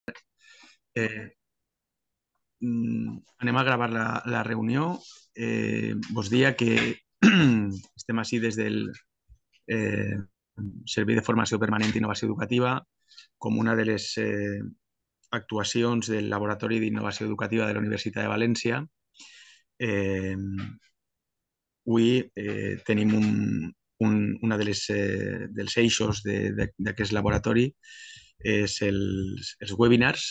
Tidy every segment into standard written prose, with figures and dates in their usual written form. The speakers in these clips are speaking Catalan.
Eh, Anem a gravar la reunió. Vos dia que estem així des del eh, Servei de Formació Permanent i Innovació Educativa com una de les actuacions del Laboratori d'Innovació Educativa de la Universitat de València. Eh, Avui tenim una de dels eixos d'aquest laboratori és els webinars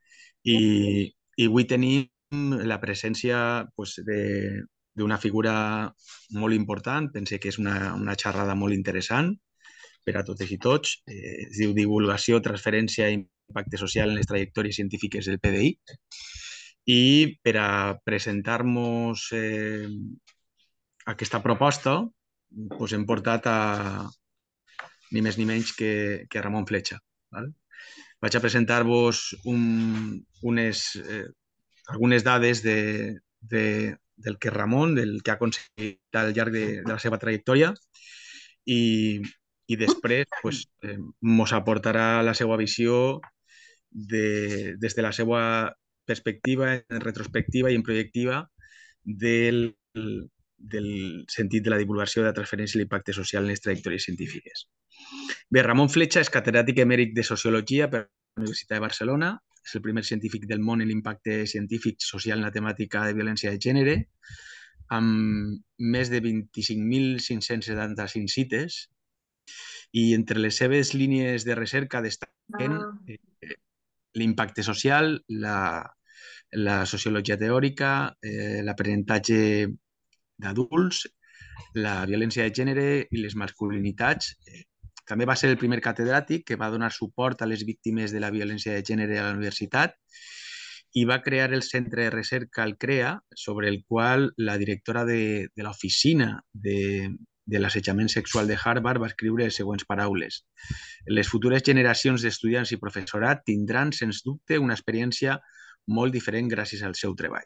i avui tenim la presència pues, d'una figura molt important. Pense que és una xerrada molt interessant per a totes i tots. Es diu Divulgació, Transferència i Impacte Social en les trajectòries científiques del PDI. I per a presentar-nos aquesta proposta pues, hem portat ni més ni menys que Ramon Fletxa. Val? Vaig a presentar-vos algunes dades del que Ramon, del que ha aconseguit al llarg de la seva trajectòria i, i després pues, mos aportarà la seva visió des de la seva perspectiva en retrospectiva i en projectiva del sentit de la divulgació de la transferència i l'impacte social en les trajectòries científiques. Bé, Ramon Fletxa és catedràtic emèrit de Sociologia per la Universitat de Barcelona. És el primer científic del món en l'impacte científic social en la temàtica de violència de gènere, amb més de 25.575 cites, i entre les seves línies de recerca destaquen l'impacte social, la sociologia teòrica, l'aprenentatge d'adults, la violència de gènere i les masculinitats. També va ser el primer catedràtic que va donar suport a les víctimes de la violència de gènere a la universitat i va crear el centre de recerca, el CREA, sobre el qual la directora de l'oficina de l'assetjament sexual de Harvard va escriure les següents paraules: les futures generacions d'estudiants i professorat tindran, sens dubte, una experiència molt diferent gràcies al seu treball.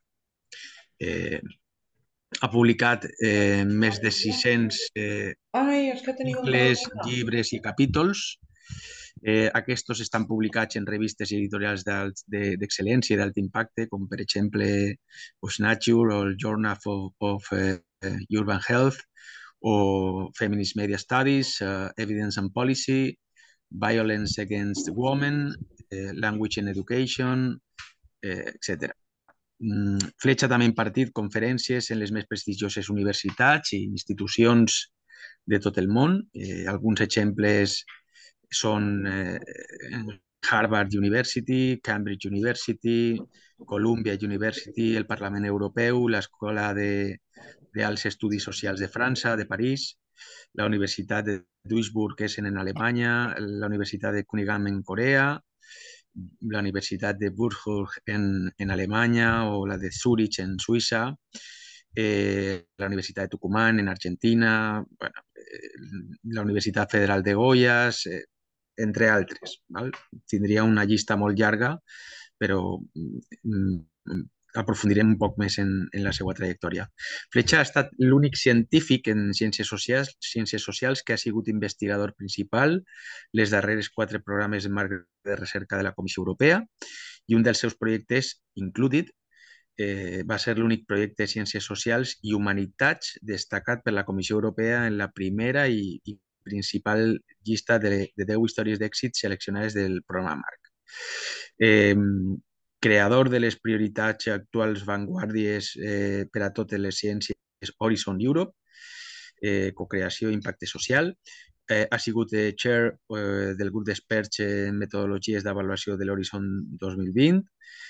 Ha publicat més de 600 articles, llibres i capítols. Aquests estan publicats en revistes i editorials d'excel·lència i d'alt impacte, com per exemple Nature o el Journal of Urban Health, o Feminist Media Studies, Evidence and Policy, Violence Against Women, Language and Education, etc. Fletxa també ha impartit conferències en les més prestigioses universitats i institucions de tot el món. Alguns exemples són Harvard University, Cambridge University, Columbia University, el Parlament Europeu, l'Escola d'Alts Estudis Socials de França, de París, la Universitat de Duisburg-Essen en Alemanya, la Universitat de Kunming en Corea, la Universitat de Würzburg en Alemanya o la de Zurich en Suïssa, la Universitat de Tucumán en Argentina, bueno, la Universitat Federal de Goiás, entre altres. Val? Tindria una llista molt llarga, però aprofundirem un poc més en la seva trajectòria. Fletxa ha estat l'únic científic en ciències socials que ha sigut investigador principal les darreres 4 programes en marc de recerca de la Comissió Europea, i un dels seus projectes, Included, va ser l'únic projecte de ciències socials i humanitats destacat per la Comissió Europea en la primera i principal llista de 10 històries d'èxit seleccionades del programa Marc. Creador de les prioritats actuals vanguardies per a totes les ciències Horizon Europe, cocreació i impacte social. Ha sigut chair del grup d'experts en metodologies d'avaluació de l'Horizon 2020,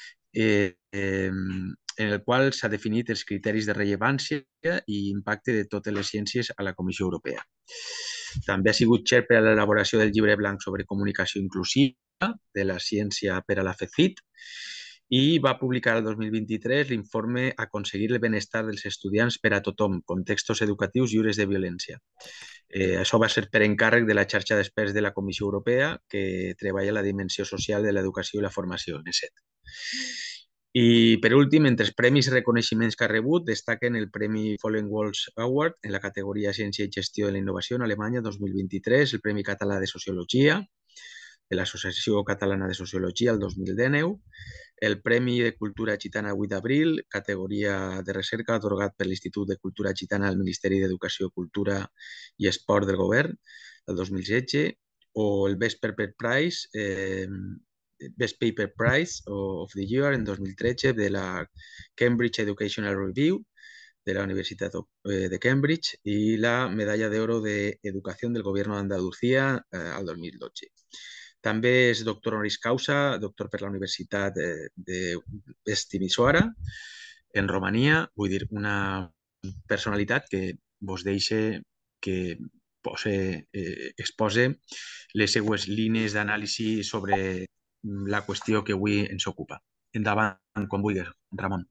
en el qual s'ha definit els criteris de rellevància i impacte de totes les ciències a la Comissió Europea. També ha sigut chair per a l'elaboració del llibre blanc sobre comunicació inclusiva de la ciència per a la FECIT i va publicar el 2023 l'informe Aconseguir el benestar dels estudiants per a tothom, contextos educatius lliures de violència. Això va ser per encàrrec de la xarxa d'experts de la Comissió Europea que treballa la dimensió social de l'educació i la formació, NESET. I, per últim, entre els premis i reconeixements que ha rebut, destaquen el Premi Fallen Walls Award en la categoria Ciència i Gestió de la Innovació en Alemanya 2023, el Premi Català de Sociologia de l'Associació Catalana de Sociologia el 2019, el Premi de Cultura Gitana 8 d'abril, categoria de recerca, atorgat per l'Institut de Cultura Gitana al Ministeri d'Educació, Cultura i Esport del Govern el 2016, o el Best Paper Prize, Best Paper Prize of the Year en 2013 de la Cambridge Educational Review de la Universitat de Cambridge i la Medalla d'Oro d'Educació del Govern d'Andalucía al 2012. També és doctor honoris causa, doctor per la Universitat de Timisoara, en Romania. Vull dir, una personalitat que vos deixa que expose les seues línies d'anàlisi sobre la qüestió que avui ens ocupa. Endavant, quan vulguis, Ramon.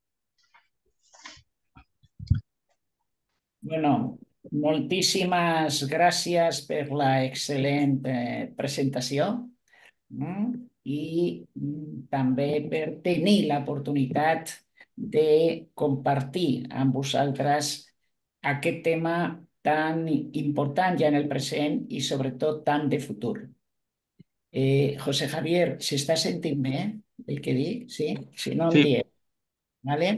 Bueno, moltíssimes gràcies per la excel·lent presentació i també per tenir l'oportunitat de compartir amb vosaltres aquest tema tan important ja en el present i sobretot tan de futur. José Javier, s'està sentint bé el que dic? Sí? Si no, em dieu. Vale?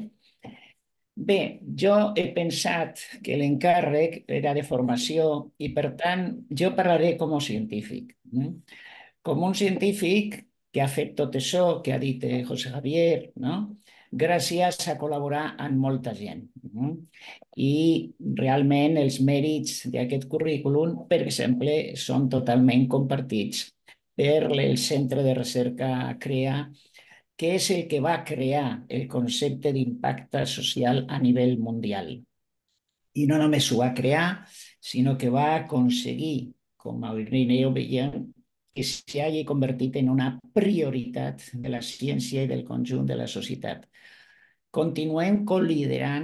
Bé, jo he pensat que l'encàrrec era de formació i, per tant, jo parlaré com a científic. Com un científic que ha fet tot això que ha dit José Javier, no? Gràcies a col·laborar amb molta gent. I realment els mèrits d'aquest currículum, per exemple, són totalment compartits per el Centre de Recerca CREA, que és el que va crear el concepte d'impacte social a nivell mundial. I no només ho va crear, sinó que va aconseguir, com anireu veient, que s'hagi convertit en una prioritat de la ciència i del conjunt de la societat. Continuem col·liderant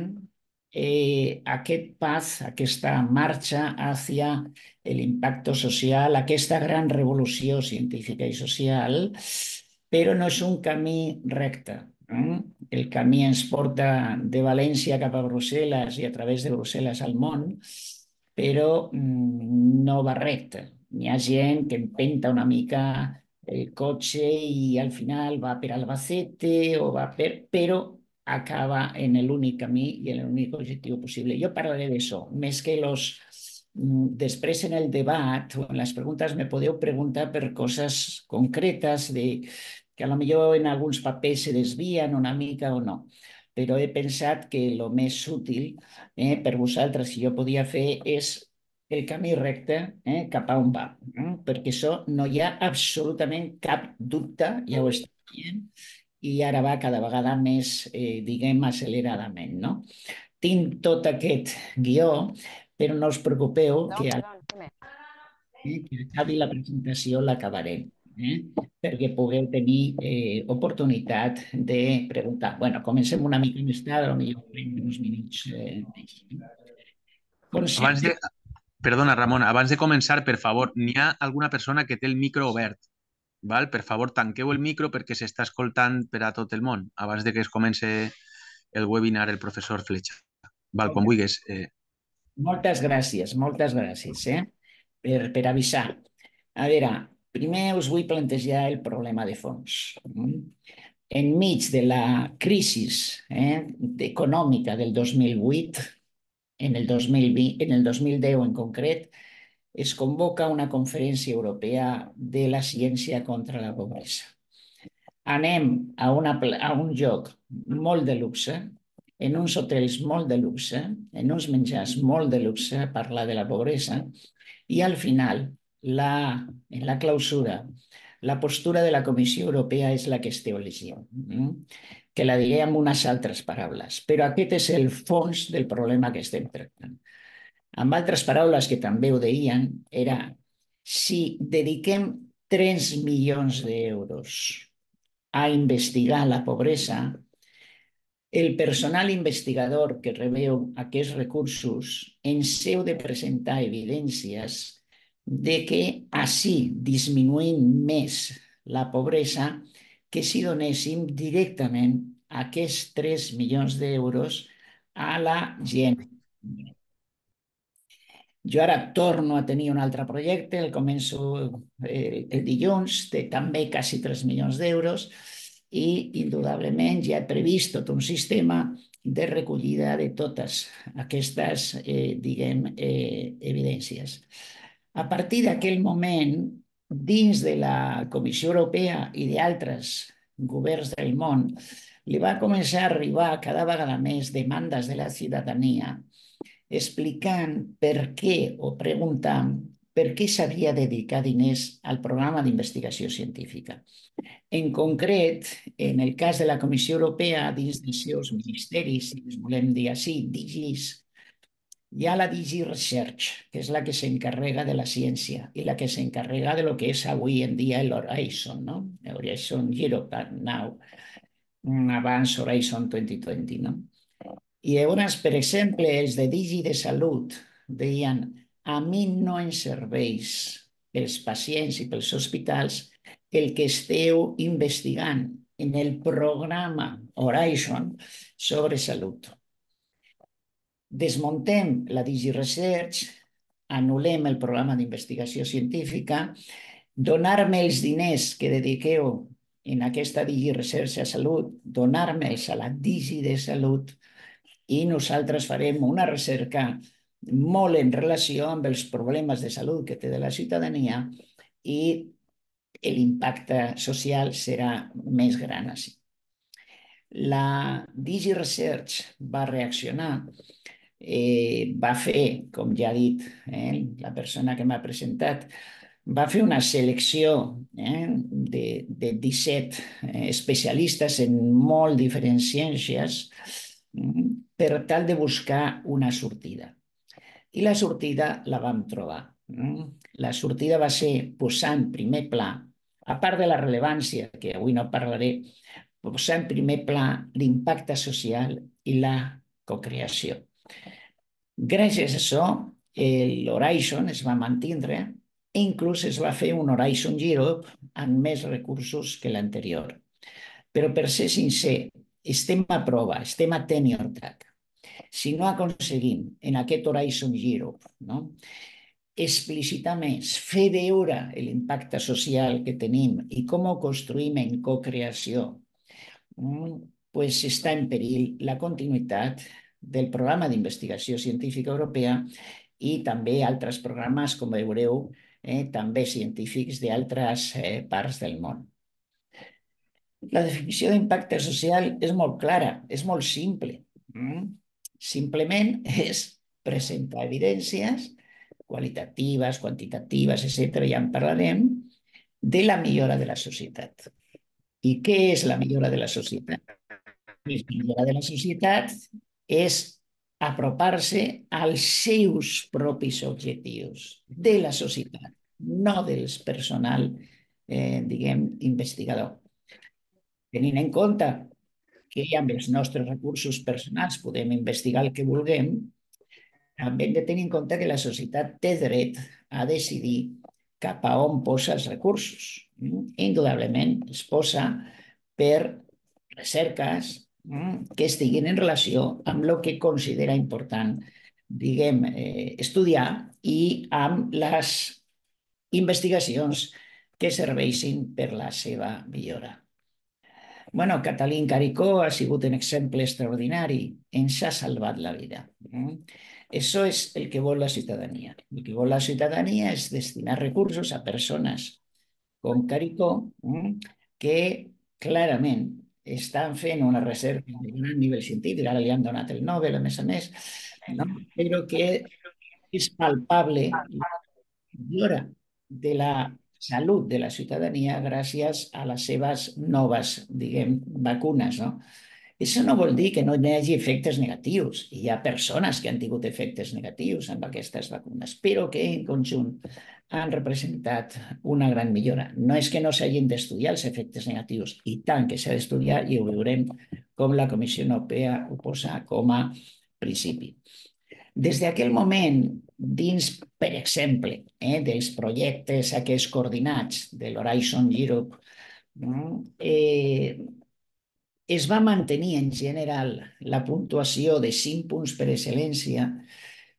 aquest pas, aquesta marxa hacia l'impacte social, aquesta gran revolució científica i social, però no és un camí recte. El camí ens porta de València cap a Brussel·les i a través de Brussel·les al món, però no va recte. Hi ha gent que empenta una mica el cotxe i al final va per Albacete o va per... però acaba en l'únic camí i en l'únic objectiu possible. Jo parlaré d'això, més que després en el debat o en les preguntes me podeu preguntar per coses concretes que a lo millor en alguns papers se desvien una mica o no. Però he pensat que el més útil per vosaltres, si jo podia fer, és el camí recte cap a on va. Perquè això no hi ha absolutament cap dubte, ja ho estic dient, i ara va cada vegada més, diguem, acceleradament, no? Tinc tot aquest guió, però no us preocupeu que acabi la presentació l'acabaré, perquè pugueu tenir oportunitat de preguntar. Bueno, comencem una mica més tard, potser farem uns minuts més. Perdona, Ramon, abans de començar, per favor, n'hi ha alguna persona que té el micro obert. Val? Per favor, tanqueu el micro perquè s'està escoltant per a tot el món abans de que es comence el webinar el professor Fletxa. Val, quan vulguis. Moltes gràcies per avisar. A veure, primer us vull plantejar el problema de fons. Enmig de la crisi econòmica del 2008, en el 2020, en el 2010 en concret, es convoca una conferència europea de la ciència contra la pobresa. Anem a un lloc molt de luxe, en uns hotels molt de luxe, en uns menjars molt de luxe, a parlar de la pobresa, i al final, en la clausura, la postura de la Comissió Europea és la que esteu llegint, que la diré amb unes altres paraules, però aquest és el fons del problema que estem tractant. Amb altres paraules, que també ho deien, era si dediquem 3 milions d'euros a investigar la pobresa, el personal investigador que rebeu aquests recursos ens heu de presentar evidències de que així disminuïm més la pobresa que si donéssim directament aquests 3 milions d'euros a la gent. Jo ara torno a tenir un altre projecte, el començo el dilluns, de també quasi 3 milions d'euros, i indudablement ja he previst tot un sistema de recollida de totes aquestes, evidències. A partir d'aquell moment, dins de la Comissió Europea i d'altres governs del món, li va començar a arribar cada vegada més demandes de la ciutadania explicant per què o preguntant per què s'havia de dedicar diners al programa d'investigació científica. En concret, en el cas de la Comissió Europea, dins dels seus ministeris, si els volem dir així, DGs, hi ha la DG Research, que és la que s'encarrega de la ciència i la que s'encarrega de lo que és avui en dia l'Horizon, no? Horizon Europe Now, abans Horizon 2020, no? I llavors, per exemple, els de Digi de Salut deien a mi no em serveix pels pacients i pels hospitals el que esteu investigant en el programa Horizon sobre salut. Desmuntem la Digi Research, anul·lem el programa d'investigació científica, donar-me els diners que dediqueu en aquesta Digi Research a salut, donar-me'ls a la Digi de Salut, i nosaltres farem una recerca molt en relació amb els problemes de salut que té de la ciutadania i l'impacte social serà més gran així. La Digi Research va reaccionar, va fer, com ja ha dit la persona que m'ha presentat, va fer una selecció de 17 especialistes en molt diferents ciències per tal de buscar una sortida. I la sortida la vam trobar. La sortida va ser posar en primer pla, a part de la rellevància, que avui no parlaré, posar en primer pla l'impacte social i la cocreació. Gràcies a això, l'Horizon es va mantindre i inclús es va fer un Horizon Europe amb més recursos que l'anterior. Però per ser sincer, estem a prova, estem a tenure track. Si no aconseguim en aquest Horizon Europe explicitar més, fer veure l'impacte social que tenim i com ho construïm en cocreació, doncs està en perill la continuïtat del programa d'investigació científica europea i també altres programes, com veureu, també científics d'altres parts del món. La definició d'impacte social és molt clara, és molt simple. Simplement és presentar evidències qualitatives, quantitatives, etc., ja en parlarem, de la millora de la societat. I què és la millora de la societat? La millora de la societat és apropar-se als seus propis objectius de la societat, no del personal, investigador. Tenint en compte que amb els nostres recursos personals podem investigar el que vulguem, també hem de tenir en compte que la societat té dret a decidir cap a on posa els recursos. Indudablement es posa per recerques que estiguin en relació amb el que considera important, estudiar i amb les investigacions que serveixin per la seva millora. Bueno, Katalin Karikó ha sigut un exemple extraordinari, ens ha salvat la vida. Això és el que vol la ciutadania. El que vol la ciutadania és destinar recursos a persones com Karikó, que clarament estan fent una recerca de gran nivell científic, ara li han donat el Nobel, a més, però que és palpable la millora de la salut de la ciutadania gràcies a les seves noves, vacunes, no? Això no vol dir que no hi hagi efectes negatius. Hi ha persones que han tingut efectes negatius amb aquestes vacunes, però que en conjunt han representat una gran millora. No és que no s'hagin d'estudiar els efectes negatius, i tant que s'ha d'estudiar, i ho veurem com la Comissió Europea ho posa com a principi. Des d'aquell moment, dins, per exemple, dels projectes aquests coordinats de l'Horizon Europe, es va mantenir en general la puntuació de 5 punts per excel·lència,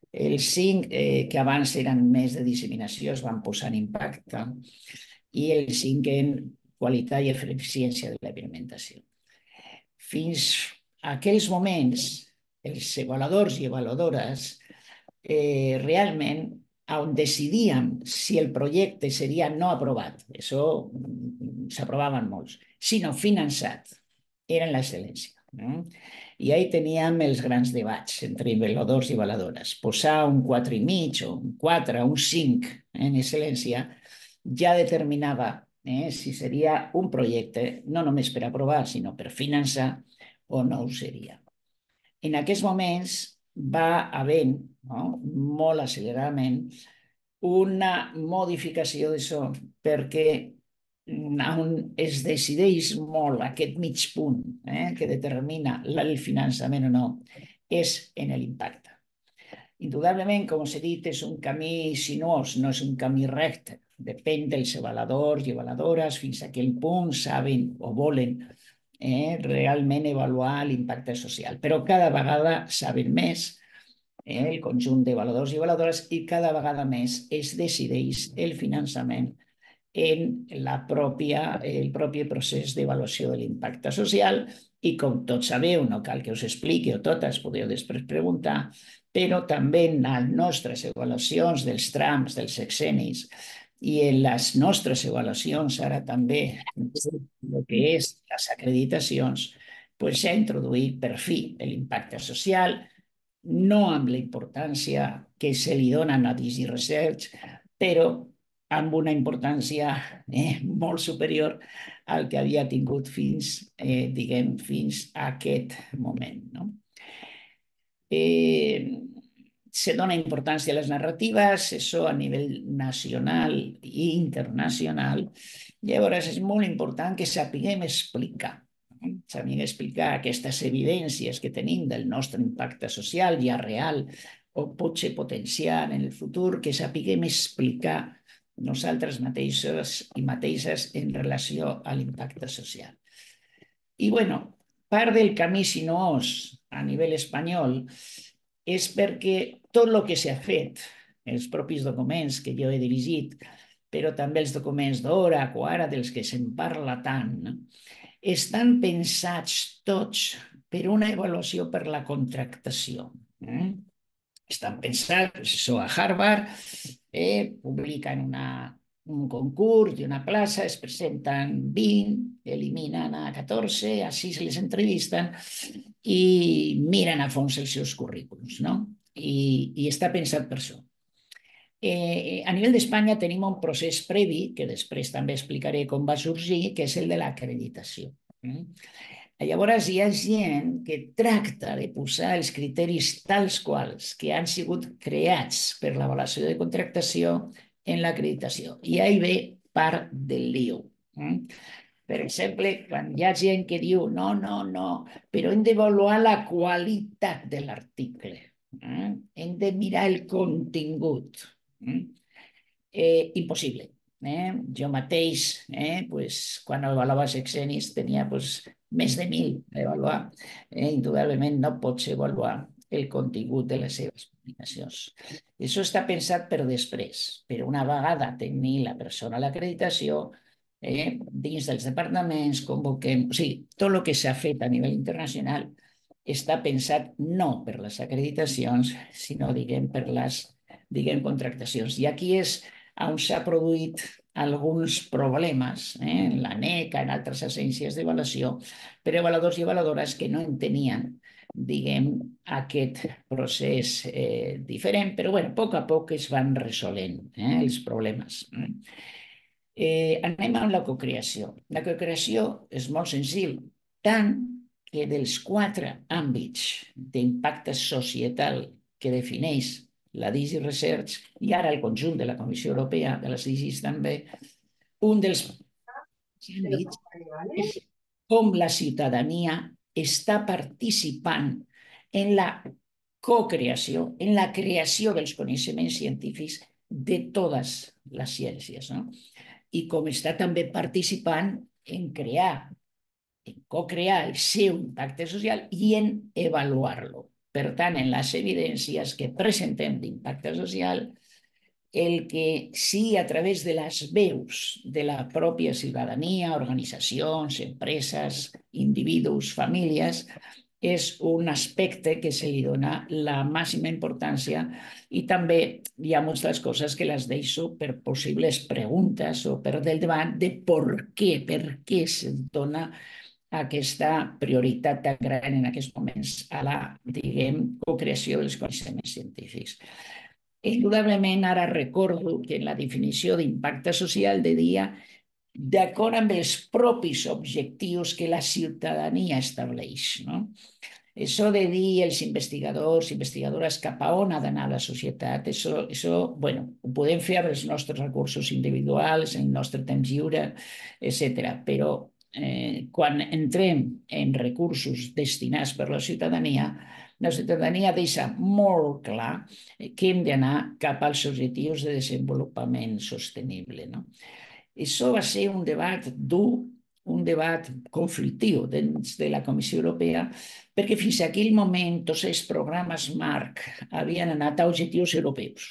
Els 5 que abans eren més de disseminació es van posar en impacte i el 5 en qualitat i eficiència de l'alimentació. Fins a aquells moments, els avaladors i avaladores realment on decidíem si el projecte seria no aprovat, això s'aprovaven molts, sinó finançat, era en l'excel·lència. I ahí teníem els grans debats entre avaladors i avaladores. Posar un 4,5 o un 4, un 5 en excel·lència ja determinava si seria un projecte no només per aprovar, sinó per finançar o no ho seria. En aquests moments va havent, molt acceleradament, una modificació d'això perquè on es decideix molt aquest mig punt que determina el finançament o no és en l'impacte. Indudablement, com us he dit, és un camí sinuós, no és un camí recte. Depèn dels avaladors i avaladores fins a quin punt saben o volen realment avaluar l'impacte social. Però cada vegada saben més el conjunt d'avaladors i avaladores i cada vegada més es decideix el finançament en el propi procés d'avaluació de l'impacte social i com tots sabeu, no cal que us expliqui o totes, podeu després preguntar, però també en les nostres avaluacions dels trams, dels sexenis i en les nostres avaluacions ara també el que és les acreditacions, s'ha introduït per fi l'impacte social, no amb la importància que se li dona a Digi Research, però amb una importància molt superior al que havia tingut fins a aquest moment. No? Se dona importància a les narratives, això a nivell nacional i internacional. Llavors és molt important que sapiguem explicar. Sapiguem explicar aquestes evidències que tenim del nostre impacte social ja real o potser potencial en el futur, que sapiguem explicar nosaltres mateixos i mateixes en relació a l'impacte social. I, part del camí sinuós a nivell espanyol és perquè tot el que s'ha fet, els propis documents que jo he dirigit, però també els documents d'ORAC o ara dels que se'n parla tant, estan pensats tots per una avaluació per la contractació. Estan pensats, això a Harvard, publiquen un concurs d'una plaça, es presenten 20, eliminen a 14, a 6 les entrevisten i miren a fons els seus currículums, no? I està pensat per això. A nivell d'Espanya tenim un procés previ, que després també explicaré com va sorgir, que és el de l'acreditació. Llavors hi ha gent que tracta de posar els criteris tals quals que han sigut creats per l'avaluació de contractació en l'acreditació. I ahí ve part del lío. Per exemple, quan hi ha gent que diu no, però hem d'avaluar la qualitat de l'article. Hem de mirar el contingut. Impossible. Jo mateix, quan avaluava sexenis, tenia més de 1.000 a avaluar. Indudablement no pots avaluar el contingut de les seves publicacions. Això està pensat per després, però una vegada tenir la persona a l'acreditació, dins dels departaments, convoquem... O sigui, tot el que s'ha fet a nivell internacional està pensat no per les acreditacions, sinó, per les, contractacions. I aquí és on s'ha produït alguns problemes en la NECA, en altres agències d'avaluació, per avaladors i avaladores que no entenien, aquest procés diferent, però, a poc es van resolent els problemes. Anem amb la cocreació. La cocreació és molt senzill, tant que dels 4 àmbits d'impacte societal que defineix la Digi Research i ara el conjunt de la Comissió Europea, de les Digis també, un dels àmbits és com la ciutadania està participant en la cocreació, en la creació dels coneixements científics de totes les ciències, no? I com està també participant en crear, en co-crear el seu impacte social i en avaluar-lo. Per tant, en les evidències que presentem d'impacte social, el que sí a través de les veus de la pròpia ciutadania, organitzacions, empreses, individus, famílies, és un aspecte que se li dona la màxima importància i també hi ha moltes coses que les deixo per possibles preguntes o per del debat de per què se dona aquesta prioritat tan gran en aquests moments a la, diguem, co-creació dels coneixements científics. Indudablement, ara recordo que en la definició d'impacte social de dia, d'acord amb els propis objectius que la ciutadania estableix, no? Això de dir els investigadors, investigadores, cap a on ha d'anar la societat, això, bueno, ho podem fer amb els nostres recursos individuals, el nostre temps lliure, etc. Però quan entrem en recursos destinats per la ciutadania deixa molt clar que hem d'anar cap als objectius de desenvolupament sostenible, no? Això va ser un debat dur, un debat conflictiu dins de la Comissió Europea, perquè fins a aquell moment tots els programes marc havien anat a objectius europeus.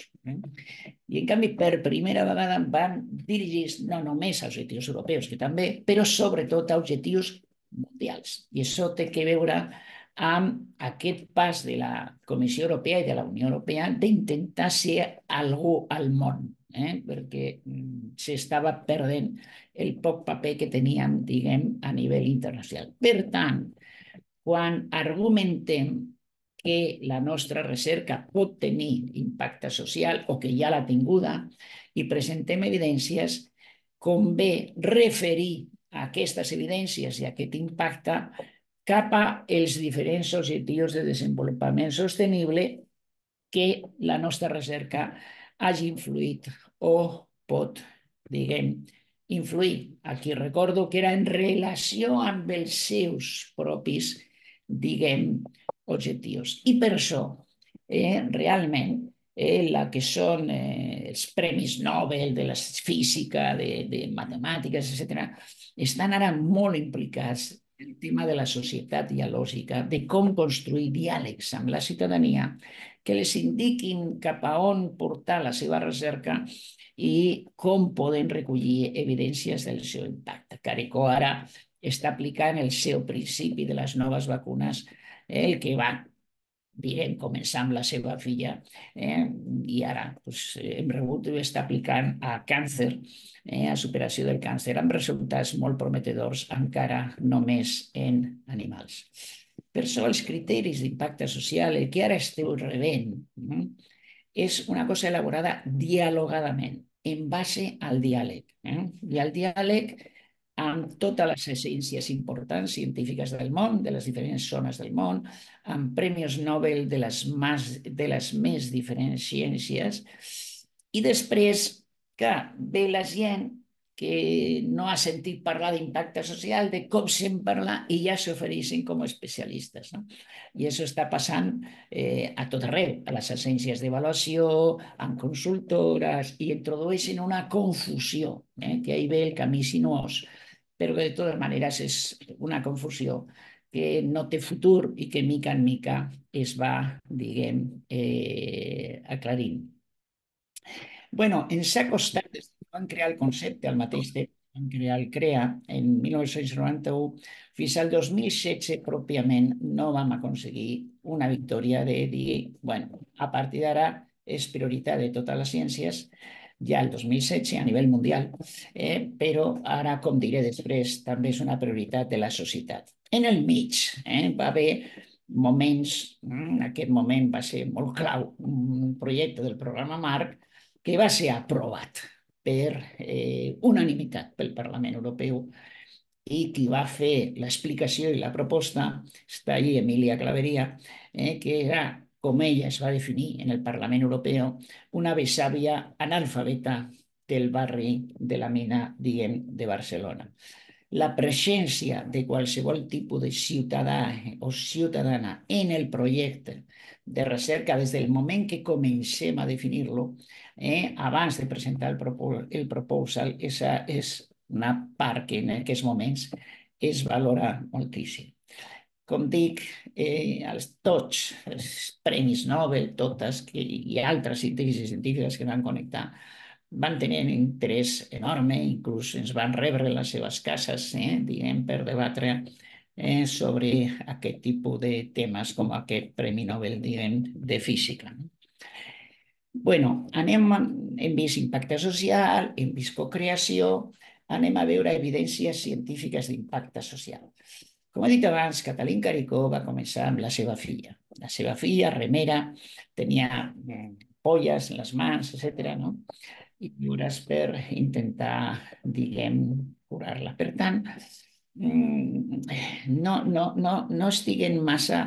I en canvi, per primera vegada van dirigir no només a objectius europeus, que també, però sobretot a objectius mundials. I això té que veure amb aquest pas de la Comissió Europea i de la Unió Europea d'intentar ser algú al món, perquè s'estava perdent el poc paper que teníem, diguem, a nivell internacional. Per tant, quan argumentem que la nostra recerca pot tenir impacte social o que ja l'ha tinguda i presentem evidències, convé referir aquestes evidències i aquest impacte cap als diferents objectius de desenvolupament sostenible que la nostra recerca hagi influït o pot, diguem, influir. Aquí recordo que era en relació amb els seus propis, diguem, objectius. I per això, realment, la que són els premis Nobel de la física, de matemàtiques, etc., estan ara molt implicats en el tema de la societat dialògica, de com construir diàlegs amb la ciutadania que les indiquin cap a on portar la seva recerca i com poden recollir evidències del seu impacte. Caricó ara està aplicant el seu principi de les noves vacunes, el que va, diguem, començar amb la seva filla, i ara hem rebut i està aplicant a càncer, a superació del càncer, amb resultats molt prometedors encara només en animals. Per això els criteris d'impacte social, el que ara esteu rebent, és una cosa elaborada dialogadament, en base al diàleg. I al diàleg amb totes les essències importants científiques del món, de les diferents zones del món, amb premis Nobel de les més diferents ciències, i després que ve la gent que no ha sentit parlar d'impacte social, de com se'n parla, i ja s'ofereixen com a especialistes, no? I això està passant a tot arreu, a les agències d'avaluació, amb consultores, i introdueixen una confusió, que ahí ve el camí sinuós, però que de totes maneres és una confusió que no té futur i que mica en mica es va, diguem, aclarint. Bueno, ens ha costat, des que van crear el concepte al mateix temps, van crear el CREA en 1991, fins al 2016 pròpiament no vam aconseguir una victòria de dir, bueno, a partir d'ara és prioritat de totes les ciències, ja el 2016 a nivell mundial, però ara, com diré després, també és una prioritat de la societat. En el mig va haver moments, aquest moment va ser molt clau, un projecte del programa Marc que va ser aprovat per unanimitat pel Parlament Europeu i qui va fer l'explicació i la proposta, està allí Emilia Claveria, que era, com ella es va definir en el Parlament Europeu, una besàvia analfabeta del barri de la Mina, diguem, de Barcelona. La presència de qualsevol tipus de ciutadà o ciutadana en el projecte de recerca des del moment que comencem a definir-lo, abans de presentar el proposal, és una part que en aquests moments es valora moltíssim. com dic, tots els premis Nobel, totes, i altres científics i científiques que van connectar, van tenir un interès enorme, inclús ens van rebre les seves cases, diguem, per debatre sobre aquest tipus de temes com aquest Premi Nobel, diguem, de física. Bueno, hem vist impacte social, hem vist cocreació, anem a veure evidències científiques d'impacte social. Com he dit abans, Katalin Karikó va començar amb la seva filla. La seva filla, remera, tenia polles en les mans, etc. No? I lliures per intentar, diguem, curar-la. Per tant, no estiguen massa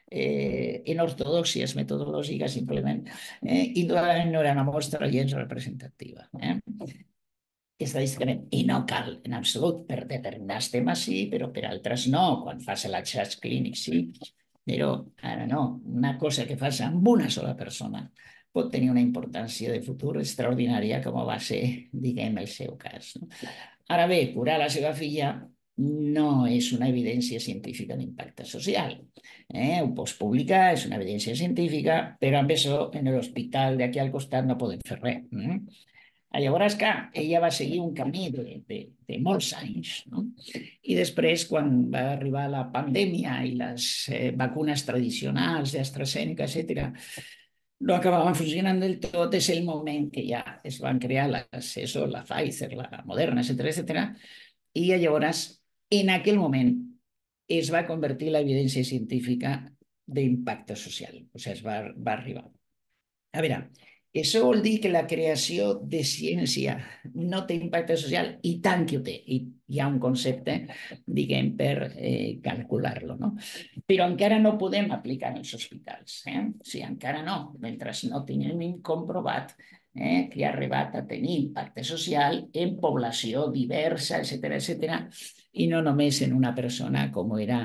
en ortodoxies metodològiques, simplement. Indudablement no era una mostra gens representativa. Estadísticament, i no cal en absolut, per determinats temes sí, però per altres no, quan fas l'assaig clínic sí, però ara no, una cosa que fas amb una sola persona pot tenir una importància de futur extraordinària com va ser, diguem, el seu cas. No? Ara bé, curar la seva filla no és una evidència científica d'impacte social. Ho pots publicar, és una evidència científica, però amb això en l'hospital d'aquí al costat no podem fer res. Llavors, clar, ella va seguir un camí de molts anys, no? I després, quan va arribar la pandèmia i les vacunes tradicionals d'AstraZeneca, etc., no acabaven funcionant del tot, és el moment que ja es van crear la Pfizer, la Moderna, etc. I llavors, en aquell moment, es va convertir l'evidència científica d'impacte social, o sigui, es va arribar. A veure, això vol dir que la creació de ciència no té impacte social, i tant que ho té. I hi ha un concepte, diguem, per calcular-lo, no? Però encara no podem aplicar en els hospitals. Sí, encara no, mentre no tinguem comprovat que ha arribat a tenir impacte social en població diversa, etc., i no només en una persona com era,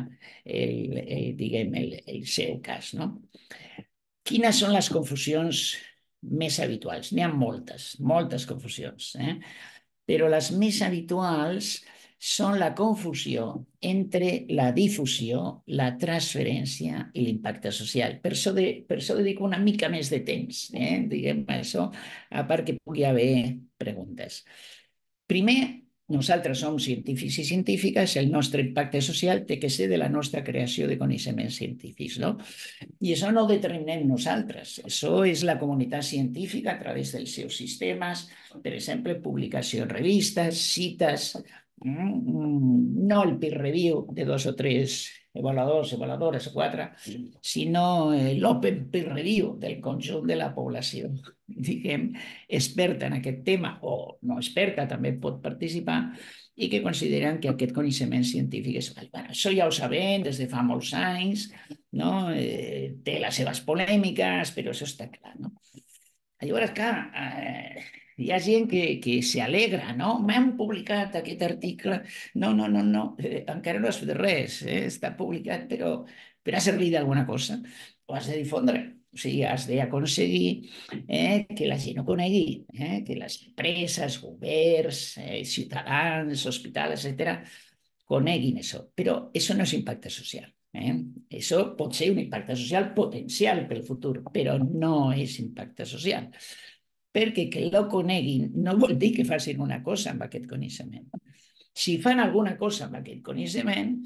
diguem, el seu cas, no? Quines són les confusions més habituals? N'hi ha moltes confusions, però les més habituals són la confusió entre la difusió, la transferència i l'impacte social. Per això dedico una mica més de temps, diguem això, a part que pugui haver preguntes. Primer, nosaltres som científics i científiques, el nostre impacte social té que ser de la nostra creació de coneixements científics, no? I això no ho determinem nosaltres, això és la comunitat científica a través dels seus sistemes, per exemple, publicació en revistes, cites, no el peer review de 2 o 3 avaluadors, avaluadores o 4, sinó l'open peer review del conjunt de la població, diguem, experta en aquest tema o no experta, també pot participar, i que consideren que aquest coneixement científic és vàlid. Bueno, això ja ho sabem des de fa molts anys, no? Té les seves polèmiques, però això està clar, no? Llavors, clar, hi ha gent que s'alegra, no? M'han publicat aquest article. No, encara no has fet res, està publicat, però ha servit d'alguna cosa. Ho has de difondre. O sigui, has d'aconseguir que la gent ho conegui, que les empreses, governs, ciutadans, hospitals, etc., coneguin això. Però això no és impacte social. Això pot ser un impacte social potencial pel futur, però no és impacte social. Perquè que lo coneguin no vol dir que facin una cosa amb aquest coneixement. Si fan alguna cosa amb aquest coneixement,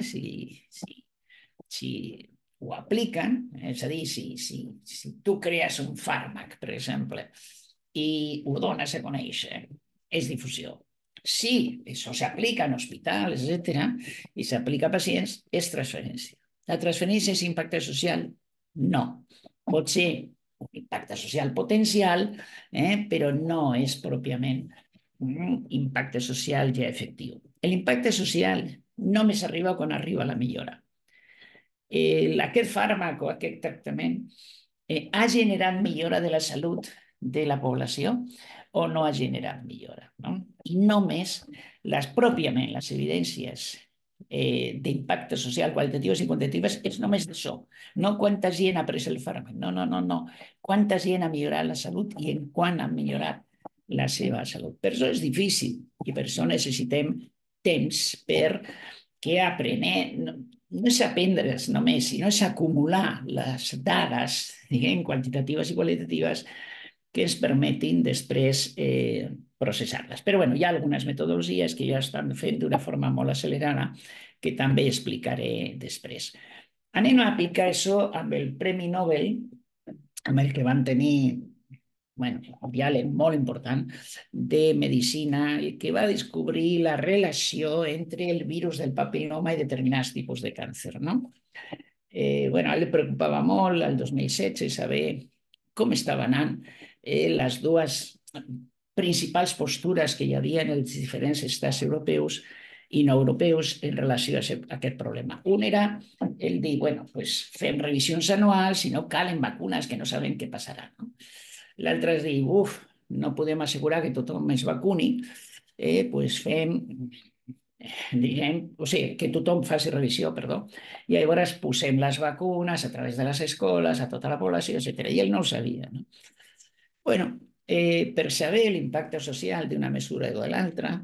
si ho apliquen, és a dir, si tu crees un fàrmac, per exemple, i ho dones a conèixer, és difusió. Si això s'aplica en hospitals, etc., i s'aplica a pacients, és transferència. La transferència és impacte social? No. Pot ser un impacte social potencial, però no és pròpiament un impacte social ja efectiu. L'impacte social només arriba quan arriba la millora. Aquest fàrmac o aquest tractament ha generat millora de la salut de la població o no ha generat millora, no? I només pròpiament les evidències d'impacte social qualitatives i quantitatives és només d'això, no quanta gent ha pres el fàrmac, no. Quanta gent ha millorat la salut i en quant ha millorat la seva salut. Per això és difícil i per això necessitem temps per que aprenem, no és aprendre's només, sinó és acumular les dades, diguem, quantitatives i qualitatives que ens permetin després processar-les. Però bueno, hi ha algunes metodologies que ja estan fent d'una forma molt accelerada que també explicaré després. Anem a aplicar això amb el Premi Nobel, amb el que van tenir un diàleg molt important de medicina que va descobrir la relació entre el virus del papiloma i determinats tipus de càncer, no? A ell li preocupava molt el 2016 saber com estava anant les dues principals postures que hi havia en els diferents estats europeus i no europeus en relació a aquest problema. Un era el dir, fem revisions anuals i no calen vacunes que no sabem què passarà, no? L'altre és dir, no podem assegurar que tothom es vacuni, fem, diguem, que tothom faci revisió, perdó, i llavors posem les vacunes a través de les escoles, a tota la població, etc. I ell no ho sabia, no? Per saber l'impacte social d'una mesura o de l'altra,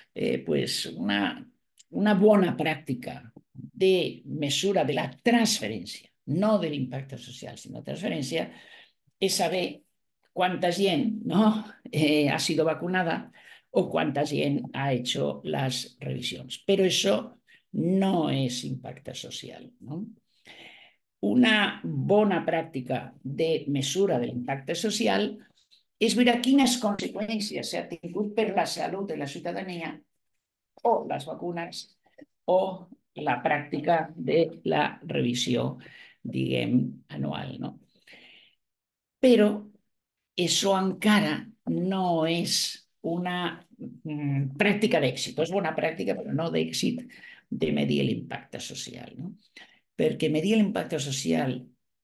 una bona pràctica de mesura de la transferència, no de l'impacte social, sinó de transferència, és saber quanta gent ha sido vacunada o cuánta gente ha hecho las revisiones. Pero eso no es impacto social, no? Una bona pràctica de mesura de l'impacte social és veure quines conseqüències s'ha tingut per la salut de la ciutadania o les vacunes o la pràctica de la revisió, diguem, anual, no? Però això encara no és una pràctica d'èxit. És bona pràctica, però no d'èxit de medir l'impacte social, no? Perquè medir l'impacte social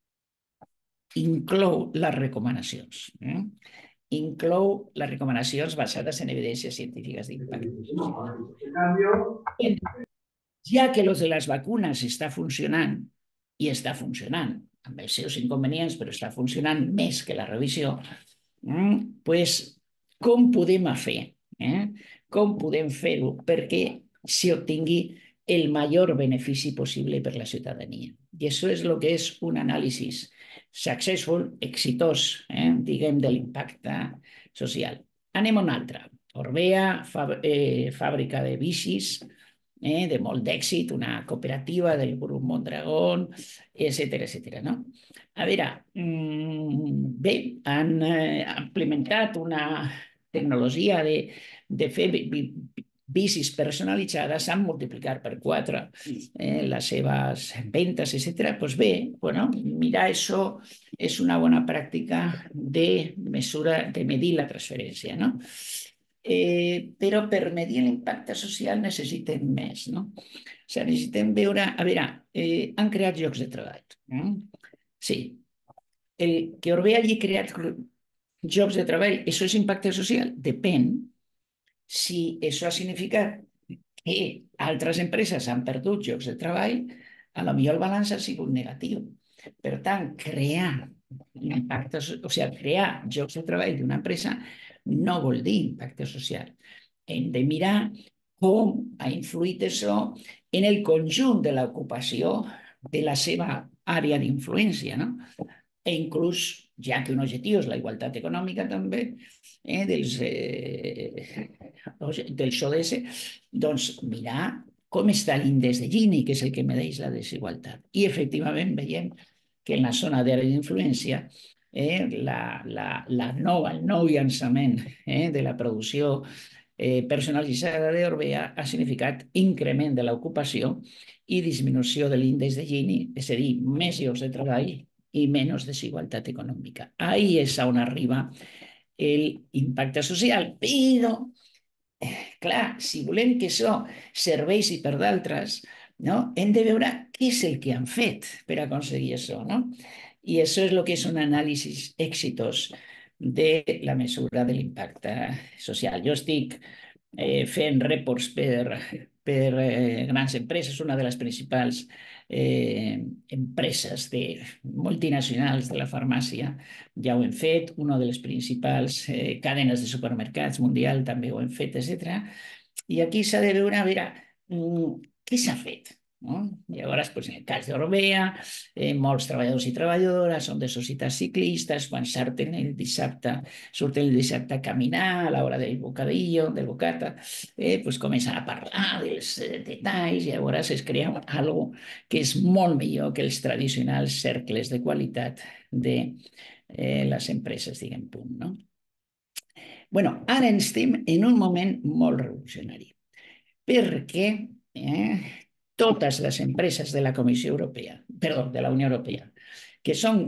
inclou les recomanacions. Inclou les recomanacions basades en evidències científiques d'impacte social. Ja que los de les vacunes està funcionant, i està funcionant, amb els seus inconvenients, però està funcionant més que la revisió, com podem fer? Com podem fer-ho perquè s'obtingui el major benefici possible per la ciutadania? I això és el que és un anàlisi successful, exitós, diguem, de l'impacte social. Anem a una altra. Orbea, fàbrica de bicis, de molt d'èxit, una cooperativa del grup Mondragón, etc. No? A veure, bé, han implementat una tecnologia de fer bicis personalitzades, han multiplicat per 4 les seves ventes, etc. Doncs bé, mirar això és una bona pràctica de mesura, de medir la transferència, no? Però per medir l'impacte social necessitem més, no? O sigui, necessitem veure... A veure, han creat llocs de treball. Sí. El que Orbea hagi creat llocs de treball, això és impacte social? Depèn. Si això ha significat que altres empreses han perdut llocs de treball, a lo millor el balanç ha sigut negatiu. Per tant, crear llocs de treball d'una empresa no vol dir impacte social. Hem de mirar com ha influït això en el conjunt de l'ocupació de la seva àrea d'influència, no? E inclús, ja que un objectiu és la igualtat econòmica també, dels ODS, doncs mirar com està l'índex de Gini, que és el que medeix la desigualtat. I efectivament veiem que en la zona d'àrea d'influència el nou llançament de la producció personalitzada d'Orbea ha significat increment de l'ocupació i disminució de l'índex de Gini, és a dir, més llocs de treball i menys desigualtat econòmica. Ahí és on arriba l'impacte social. Però, clar, si volem que això serveixi per d'altres, hem de veure què és el que han fet per aconseguir això, no? I això és el que és un anàlisi exitós de la mesura de l'impacte social. Jo estic fent reports per grans empreses, una de les principals empreses multinacionals de la farmàcia ja ho hem fet, una de les principals cadenes de supermercats mundial també ho hem fet, etc. I aquí s'ha de veure, a veure, què s'ha fet? no? Llavors, doncs, en el cas d'Orbea, molts treballadors i treballadores són de societats ciclistes, quan surten el dissabte a caminar a l'hora del bocadillo, del bocata, doncs comencen a parlar dels detalls i llavors es crea algo que és molt millor que els tradicionals cercles de qualitat de les empreses, diguem, punt, no? Bueno, ara estem en un moment molt revolucionari, perquè totes les empreses de la Comissió Europea, perdó, de la Unió Europea, que són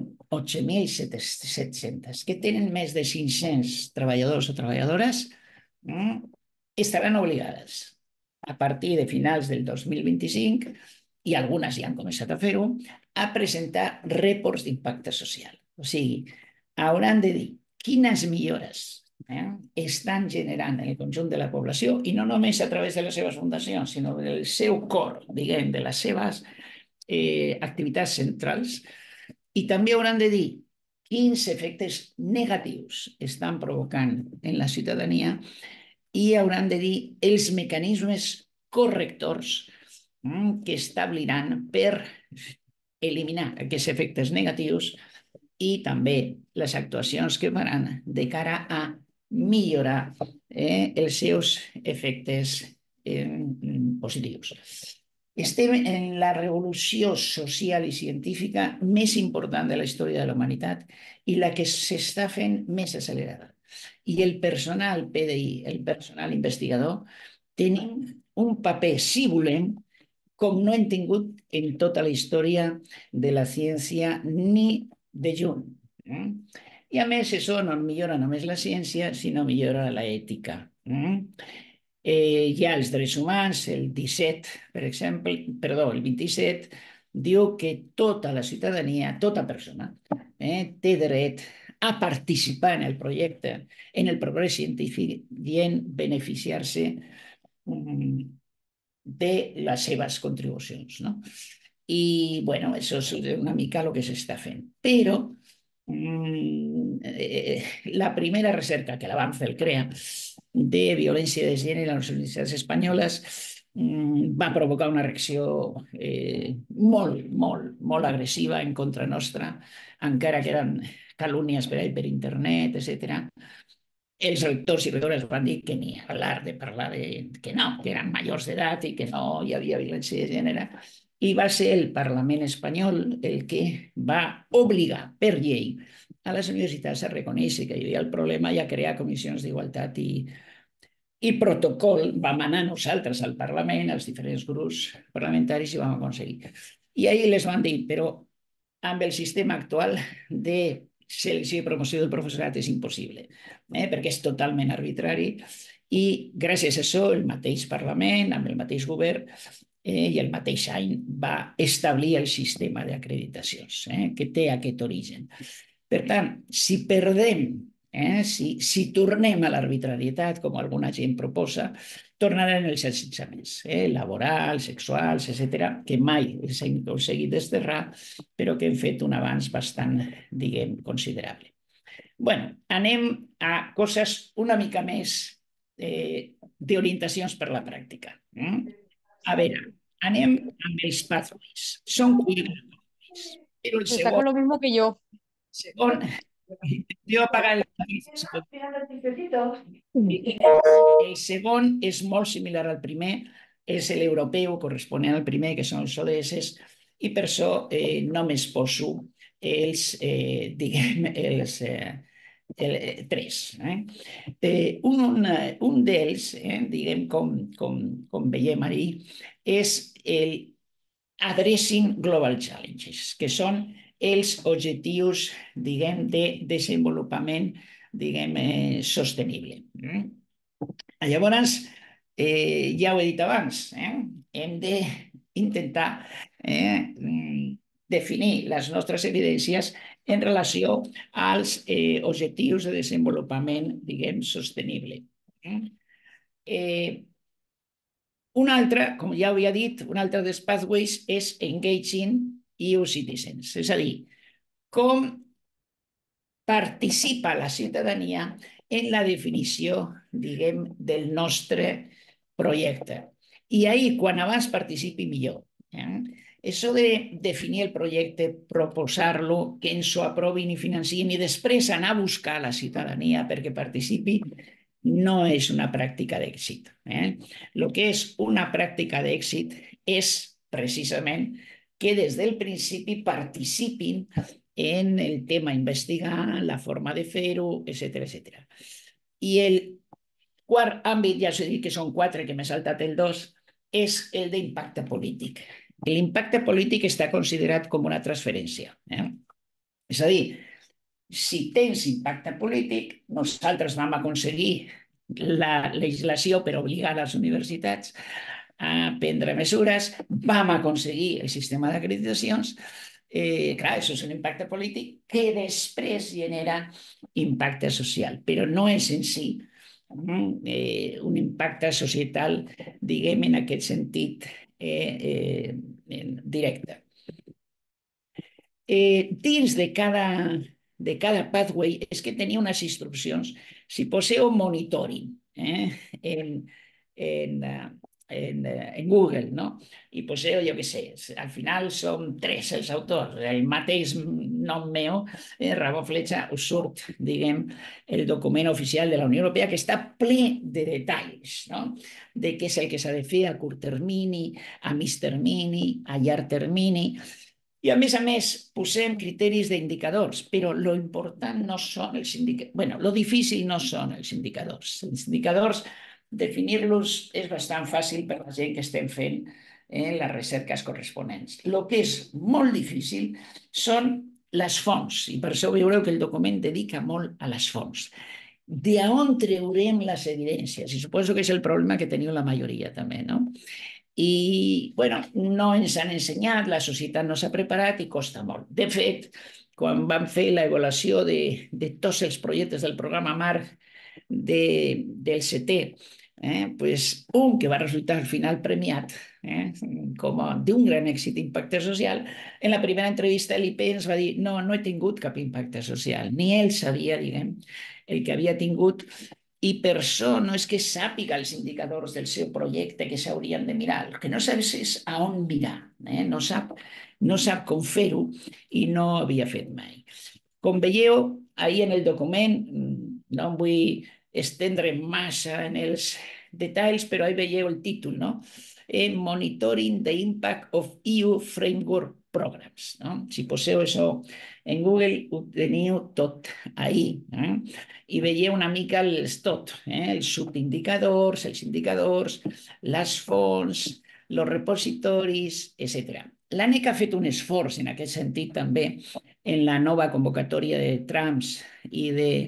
8.700, que tenen més de 500 treballadors o treballadores, estaran obligades a partir de finals del 2025, i algunes ja han començat a fer-ho, a presentar reports d'impacte social. O sigui, hauran de dir quines millores estan generant en el conjunt de la població, i no només a través de les seves fundacions, sinó del seu cor, diguem, de les seves activitats centrals, i també hauran de dir quins efectes negatius estan provocant en la ciutadania i hauran de dir els mecanismes correctors que establiran per eliminar aquests efectes negatius i també les actuacions que faran de cara a millorar els seus efectes positius. Estem en la revolució social i científica més important de la història de la humanitat i la que s'està fent més accelerada. I el personal PDI, el personal investigador, tenim un paper, si volem, com no hem tingut en tota la història de la ciència ni de junt. I a més, això no millora només la ciència, sinó millora l'ètica. Hi ha els drets humans, el 17, per exemple, perdó, el 27, diu que tota la ciutadania, tota persona, té dret a participar en el projecte, en el progrés científic i en beneficiar-se de les seves contribucions, no? I, bueno, això és una mica el que s'està fent. Però la primera recerca que la vam fer el CREA de violència de gènere a les universitats espanyoles va provocar una reacció molt agressiva en contra nostra, encara que eren calúnies per internet, etc. Els rectors i rectores van dir que ni parlar que no, que eren majors d'edat i que no hi havia violència de gènere. I va ser el Parlament espanyol el que va obligar per llei a les universitats a reconèixer que hi havia el problema i a crear comissions d'igualtat i protocol. Vam anar nosaltres al Parlament, als diferents grups parlamentaris, i vam aconseguir. I ahir les van dir, però amb el sistema actual de selecció i promoció del professorat és impossible, perquè és totalment arbitrari, i gràcies a això el mateix Parlament, amb el mateix govern i el mateix any, va establir el sistema d'acreditacions que té aquest origen. Per tant, si perdem, si tornem a l'arbitrarietat, com alguna gent proposa, tornaran els assetjaments laborals, sexuals, etc., que mai els hem aconseguit desterrar, però que hem fet un avanç bastant, diguem, considerable. Bueno, anem a coses una mica més d'orientacions per la pràctica. A veure, anem amb els pathways. Són 4 pathways. Però el Está con lo mismo que yo. segon, jo apagar el segon és molt similar al primer, és l'europeu corresponent al primer, que són els ODS, i per això només poso els, diguem, els 3. Un d'ells, diguem, com veiem ahí, és el Addressing Global Challenges, que són els objectius, diguem, de desenvolupament, diguem, sostenible. Llavors, ja ho he dit abans, hem d'intentar definir les nostres evidències en relació als objectius de desenvolupament, diguem, sostenible. Un altre, com ja havia dit, un altre dels pathways és engaging EU citizens, és a dir, com participa la ciutadania en la definició, diguem, del nostre projecte. I ahir, quan abans participi, millor. Això de definir el projecte, proposar-lo, que ens ho aprovin i financin i després anar a buscar la ciutadania perquè participi, no és una pràctica d'èxit. El que és una pràctica d'èxit és precisament que des del principi participin en el tema a investigar, la forma de fer-ho, etc etc. I el quart àmbit, ja us he dit que són 4, que m'he saltat el 2, és el d'impacte polític. L'impacte polític està considerat com una transferència. És a dir, si tens impacte polític, nosaltres vam aconseguir la legislació per obligar les universitats a prendre mesures, vam aconseguir el sistema d'acreditacions. Clar, això és un impacte polític que després genera impacte social, però no és en si un impacte societal, diguem, en aquest sentit directe. Dins de cada pathway és que tenia unes instruccions. Si poseu monitoring en Google, no? I poseu, jo què sé, al final som 3 els autors, el mateix nom meu, Ramon Fletxa, us surt, diguem, el document oficial de la Unió Europea que està ple de detalls, no? De què és el que s'ha de fer a curt termini, a mig termini, a llarg termini. I a més, posem criteris d'indicadors, però lo important no són els indicadors. Bueno, lo difícil no són els indicadors. Els indicadors, definir-los és bastant fàcil per la gent que estem fent les recerques corresponents. El que és molt difícil són les fonts, i per això veureu que el document dedica molt a les fonts. D'on treurem les evidències? I suposo que és el problema que teniu la majoria també, no? I, bueno, no ens han ensenyat, la societat no s'ha preparat i costa molt. De fet, quan vam fer l'avaluació de tots els projectes del programa MARC del CT, pues un que va resultar al final premiat com d'un gran èxit d'impacte social, en la primera entrevista l'IP ens va dir no he tingut cap impacte social, ni ell sabia, diguem, el que havia tingut. I per això no és que sàpiga els indicadors del seu projecte que s'haurien de mirar. El que no sap és a on mirar. No sap com fer-ho i no havia fet mai. Com veieu, ahir en el document, no em vull estendre massa en els detalls, però ahí veieu el títol, no? Monitoring the Impact of EU Framework Programs. No? Si poseu això en Google, ho teniu tot ahí. I veieu una mica els tot, els subindicadors, els indicadors, les fonts, els repositoris, etc. L'ANEC ha fet un esforç en aquest sentit també en la nova convocatòria de trams i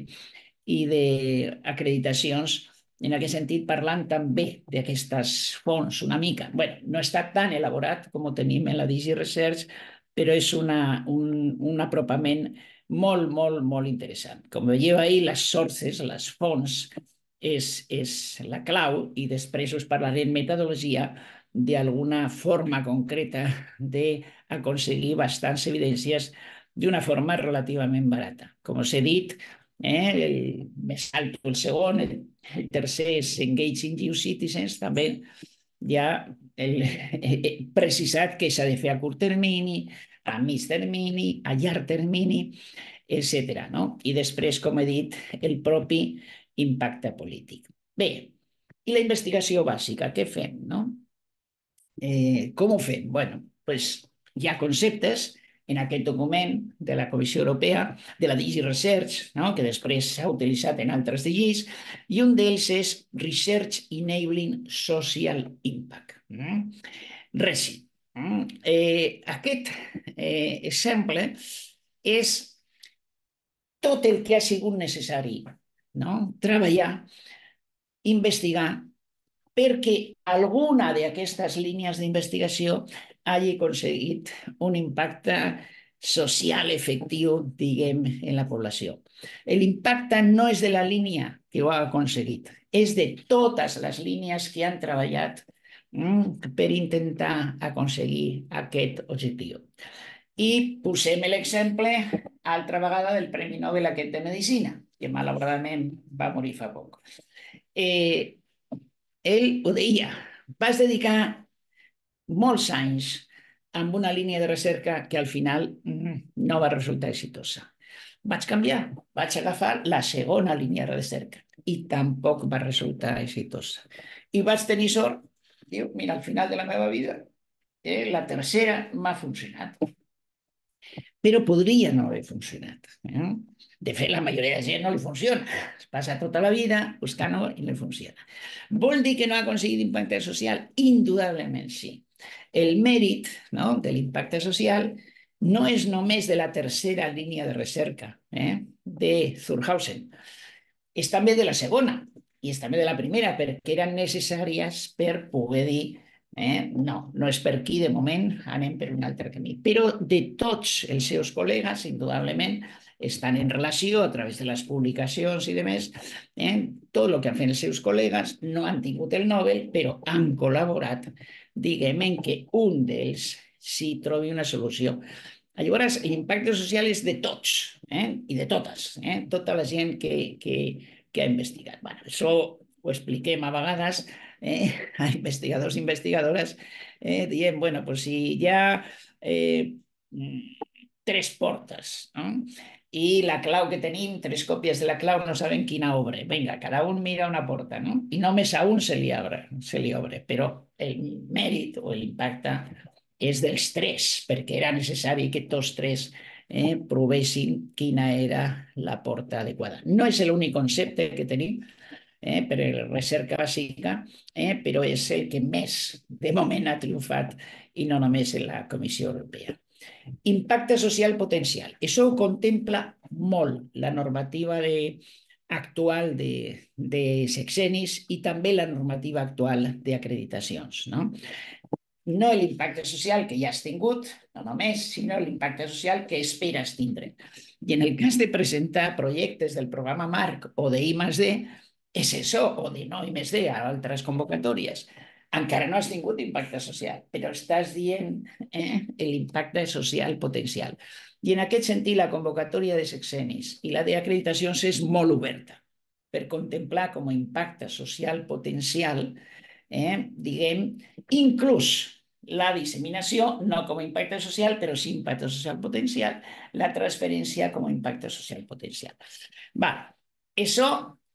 d'acreditacions, en aquest sentit parlant també d'aquestes fonts una mica. Bé, no està tan elaborat com ho tenim en la DigiResearch, però és un apropament molt, molt, molt interessant. Com veieu ahir, les sources, les fonts, és la clau i després us parlaré en metodologia d'alguna forma concreta d'aconseguir bastants evidències d'una forma relativament barata. Com us he dit, el més alt el segon, el tercer és Engaging EU Citizens, també ja he precisat que s'ha de fer a curt termini, a mig termini, a llarg termini, etc. No? I després, com he dit, el propi impacte polític. Bé, i la investigació bàsica, què fem? No? Com ho fem? Bueno, doncs hi ha conceptes en aquest document de la Comissió Europea, de la DigiResearch, no? Que després s'ha utilitzat en altres DGs, i un d'ells és Research Enabling Social Impact. RESI. Aquest exemple és tot el que ha sigut necessari, no? Treballar, investigar, perquè alguna d'aquestes línies d'investigació hagi aconseguit un impacte social efectiu, diguem, en la població. L'impacte no és de la línia que ho ha aconseguit, és de totes les línies que han treballat per intentar aconseguir aquest objectiu. I posem l'exemple altra vegada del Premi Nobel aquest de Medicina, que malauradament va morir fa poc. Ell ho deia, vas dedicar molts anys amb una línia de recerca que al final no va resultar exitosa. Vaig canviar, vaig agafar la segona línia de recerca i tampoc va resultar exitosa. I vaig tenir sort, diu, mira, al final de la meva vida, la tercera m'ha funcionat. Però podria no haver funcionat. De fet, la majoria de gent no li funciona. Es passa tota la vida buscant-ho i no li funciona. Vol dir que no ha aconseguit impacte social? Indudablement sí. El mèrit, no, de l'impacte social no és només de la tercera línia de recerca de Thurhausen, és també de la segona i és també de la primera, perquè eren necessàries per poder dir no, no és per aquí de moment, anem per un altre camí. Però de tots els seus col·legues, indudablement, estan en relació a través de les publicacions i demés, tot el que han fet els seus col·legues no han tingut el Nobel, però han col·laborat, diguem, en que un d'ells sí trobi una solució. Llavors, l'impacte social és de tots i de totes, tota la gent que ha investigat. Bueno, això ho expliquem a vegades a investigadors i investigadores dient, bueno, pues si hi ha 3 portes, no? I la clau que tenim, 3 còpies de la clau, no sabem quina obre. Vinga, cada un mira una porta, no? I només a un se li obre, però el mèrit o l'impacte és dels 3, perquè era necessari que tots 3 provessin quina era la porta adequada. No és l'únic concepte que tenim per a recerca bàsica, però és el que més de moment ha triomfat i no només en la Comissió Europea. Impacte social potencial. Això ho contempla molt la normativa actual de sexenis i també la normativa actual d'acreditacions, no? No l'impacte social que ja has tingut, no només, sinó l'impacte social que esperes tindre. I en el cas de presentar projectes del programa Marc o de I+D, és això, o de no I+D a altres convocatòries. Encara no has tingut impacte social, però estàs dient l'impacte social potencial. I en aquest sentit, la convocatòria de sexenis i la d'acreditacions és molt oberta per contemplar com a impacte social potencial, diguem, inclús la disseminació, no com a impacte social, però sí impacte social potencial, la transferència com a impacte social potencial. Això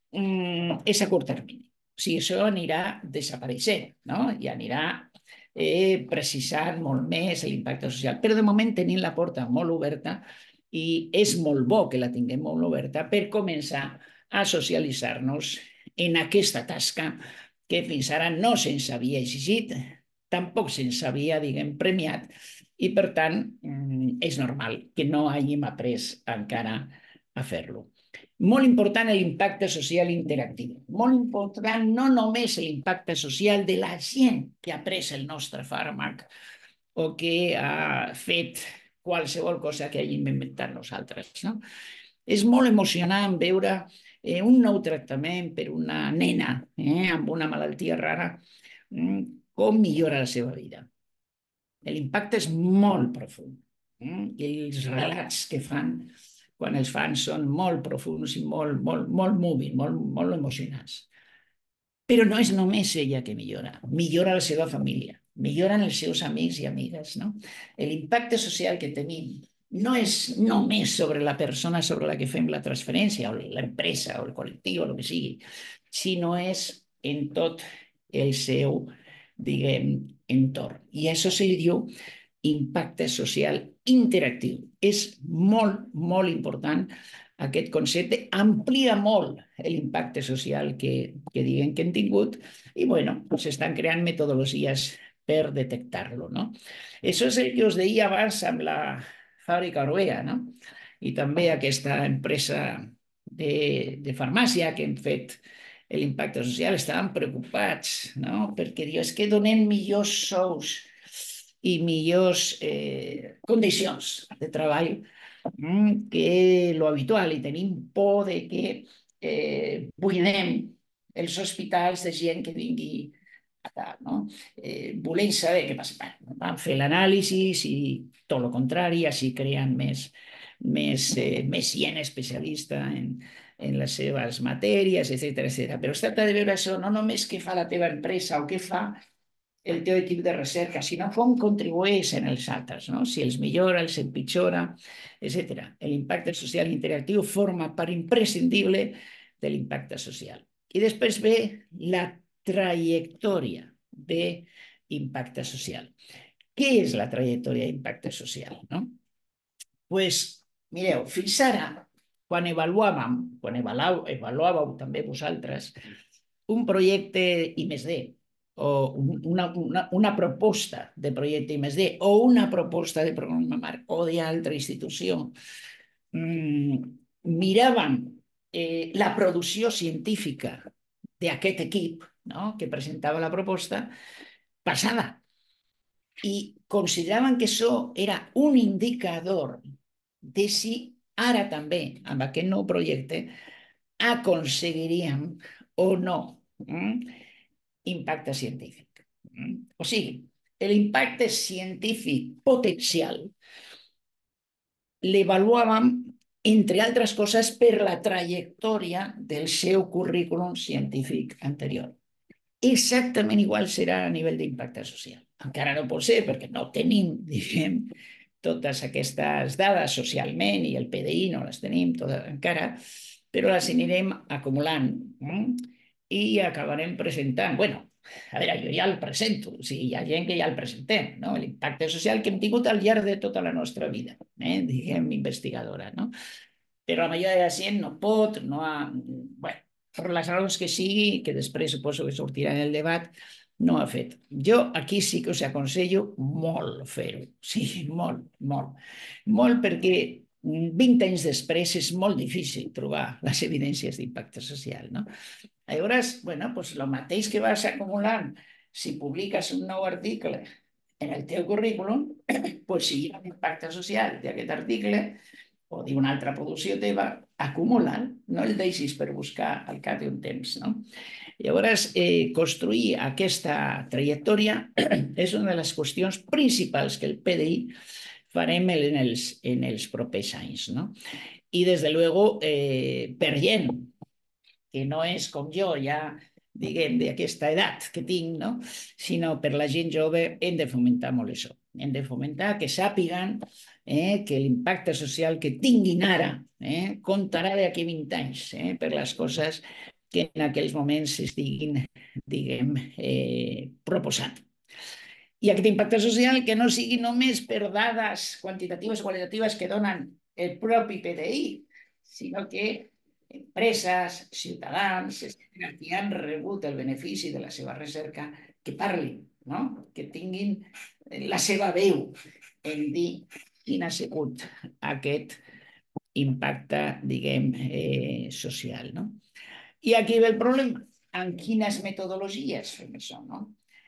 és a curt termini. O sigui, això anirà desapareixent, no? I anirà precisant molt més l'impacte social. Però de moment tenim la porta molt oberta i és molt bo que la tinguem molt oberta per començar a socialitzar-nos en aquesta tasca que fins ara no se'ns havia exigit, tampoc se'ns havia, diguem, premiat, i per tant és normal que no hàgim après encara a fer-lo. Molt important l'impacte social interactiu. Molt important no només l'impacte social de la gent que ha pres el nostre fàrmac o que ha fet qualsevol cosa que hàgim inventat nosaltres, no? És molt emocionant veure un nou tractament per una nena amb una malaltia rara, com millora la seva vida. L'impacte és molt profund. I els relats que fan quan els fan són molt profunds i molt moving, molt emocionants. Però no és només ella que millora la seva família, milloren els seus amics i amigues, no? L'impacte social que tenim no és només sobre la persona sobre la que fem la transferència, o l'empresa, o el col·lectiu, o el que sigui, sinó és en tot el seu, diguem, entorn. I a això se li diu impacte social interactiu. És molt important aquest concepte, amplia molt l'impacte social que diguem que hem tingut i, bueno, s'estan creant metodologies per detectar-lo, no? Això és el que us deia abans amb la fàbrica Orbea, no? I també aquesta empresa de farmàcia que hem fet l'impacte social, estaven preocupats, no? Perquè diu, és que donem millors sous i millors condicions de treball que lo habitual, i tenim por de que buidem els hospitals de gent que vingui acá, no? Volem saber què passa. Van fer l'anàlisi i tot el contrari, així creen més gent especialista en les seves matèries, etcètera. Però es tracta de veure això, no només què fa la teva empresa o què fa el teu equip de recerca, sinó com contribueixen els altres, no? Si els millora, els empitjora, etc. L'impacte social interactiu forma part imprescindible de l'impacte social. I després ve la trajectòria d'impacte social. Què és la trajectòria d'impacte social? No? Pues, mireu, fins ara, quan avaluàveu també vosaltres un projecte I+D o una proposta de projecte I+D o una proposta de programa marc o d'altra institució, miràvem la producció científica d'aquest equip, no?, que presentava la proposta passada, i consideraven que això era un indicador de si ara també, amb aquest nou projecte, aconseguiríem o no impacte científic. O sigui, l'impacte científic potencial l'avaluàvem, entre altres coses, per la trajectòria del seu currículum científic anterior. Exactament igual serà a nivell d'impacte social. Encara no pot ser, perquè no tenim, diguem, totes aquestes dades socialment, i el PDI no les tenim totes encara, però les anirem acumulant i acabarem presentant. Bueno, a veure, jo ja el presento, o sigui, hi ha gent que ja el presentem, no? L'impacte social que hem tingut al llarg de tota la nostra vida, diguem, investigadora, no? Però la majoria de la gent no pot, no ha... Bueno, per les raons que sigui, que després suposo que sortirà en el debat, no ha fet. Jo aquí sí que us aconsello molt fer-ho, sí, molt, molt. Molt, perquè 20 anys després és molt difícil trobar les evidències d'impacte social, no? Llavors, bueno, doncs el mateix que vas acumulant si publiques un nou article en el teu currículum, doncs si hi ha un impacte social d'aquest article o d'una altra producció teva, acumula, no el deixis per buscar al cap d'un temps, no? Llavors, construir aquesta trajectòria és una de les qüestions principals que el PDI farem en els propers anys, no? I, des de luego, per gent que no és com jo, ja, diguem, d'aquesta edat que tinc, no?, sinó per la gent jove, hem de fomentar molt això. Hem de fomentar que sàpiguen que l'impacte social que tinguin ara comptarà d'aquí 20 anys per les coses que en aquells moments estiguin, diguem, proposant. I aquest impacte social que no sigui només per dades quantitatives o qualitatives que donen el propi PDI, sinó que empreses, ciutadans, que han rebut el benefici de la seva recerca, que parlin, no?, que tinguin la seva veu en dir quin ha sigut aquest impacte, diguem, social, no? I aquí ve el problema. En quines metodologies fem això, no?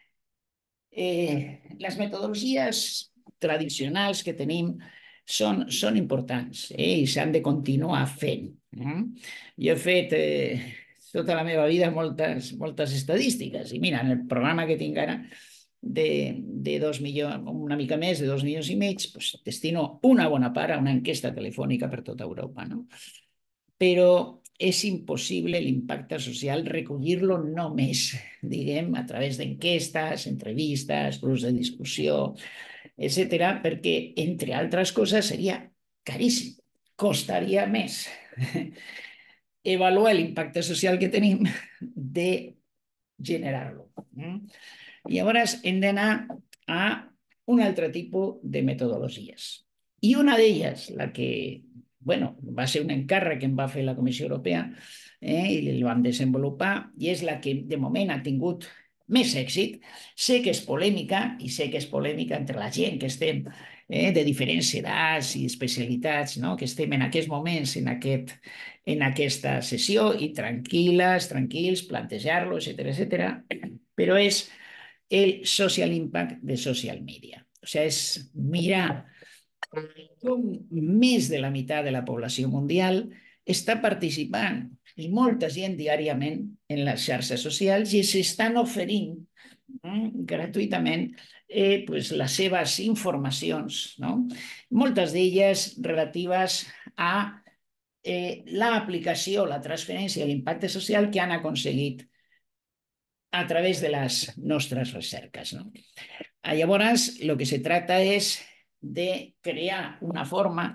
Les metodologies tradicionals que tenim són importants i s'han de continuar fent. Jo he fet tota la meva vida moltes estadístiques, i mira, en el programa que tinc ara de 2 milions, una mica més de 2,5 milions, doncs destino una bona part a una enquesta telefònica per tota Europa, no? Però és impossible l'impacte social recollir-lo només, diguem, a través d'enquestes, entrevistes, grups de discussió, etc., perquè, entre altres coses, seria caríssim, costaria més avaluar l'impacte social que tenim de generar-lo. Llavors, hem d'anar a un altre tipus de metodologies. I una d'elles, la que va ser un encàrrec que em va fer la Comissió Europea i el vam desenvolupar, i és la que de moment ha tingut més èxit. Sé que és polèmica, i sé que és polèmica entre la gent que estem de diferents edats i especialitats, no?, que estem en aquests moments en aquesta sessió, i tranquils, plantejar-lo, etcètera, però és el social impact de social media. O sigui, és mirar com més de la meitat de la població mundial està participant, i molta gent diàriament, en les xarxes socials, i s'estan oferint gratuïtament les seves informacions, no?, moltes d'elles relatives a l'aplicació, la transferència i l'impacte social que han aconseguit a través de les nostres recerques. No? Llavors, el que se tracta és de crear una forma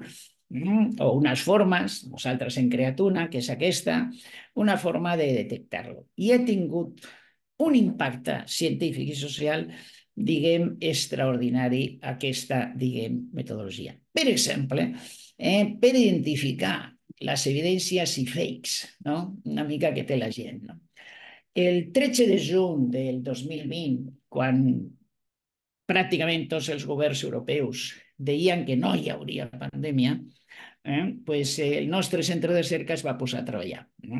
o unes formes, nosaltres hem creat una, que és aquesta, una forma de detectar-lo. I ha tingut un impacte científic i social, diguem, extraordinari aquesta, diguem, metodologia. Per exemple, per identificar les evidències i fakes, no? Una mica que té la gent. No? El 13 de juny del 2020, quan pràcticament tots els governs europeus deien que no hi hauria pandèmia, pues, el nostre centre de recerca es va posar a treballar.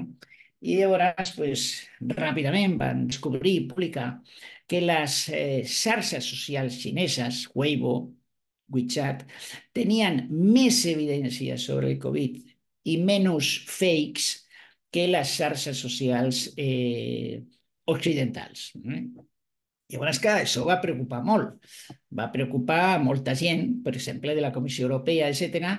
I llavors, pues, ràpidament van descobrir i publicar que les xarxes socials xineses, Weibo, WeChat, tenien més evidències sobre el Covid i menys fakes que les xarxes socials occidentals. Llavors, clar, això va preocupar molt. Va preocupar molta gent, per exemple, de la Comissió Europea, etc.,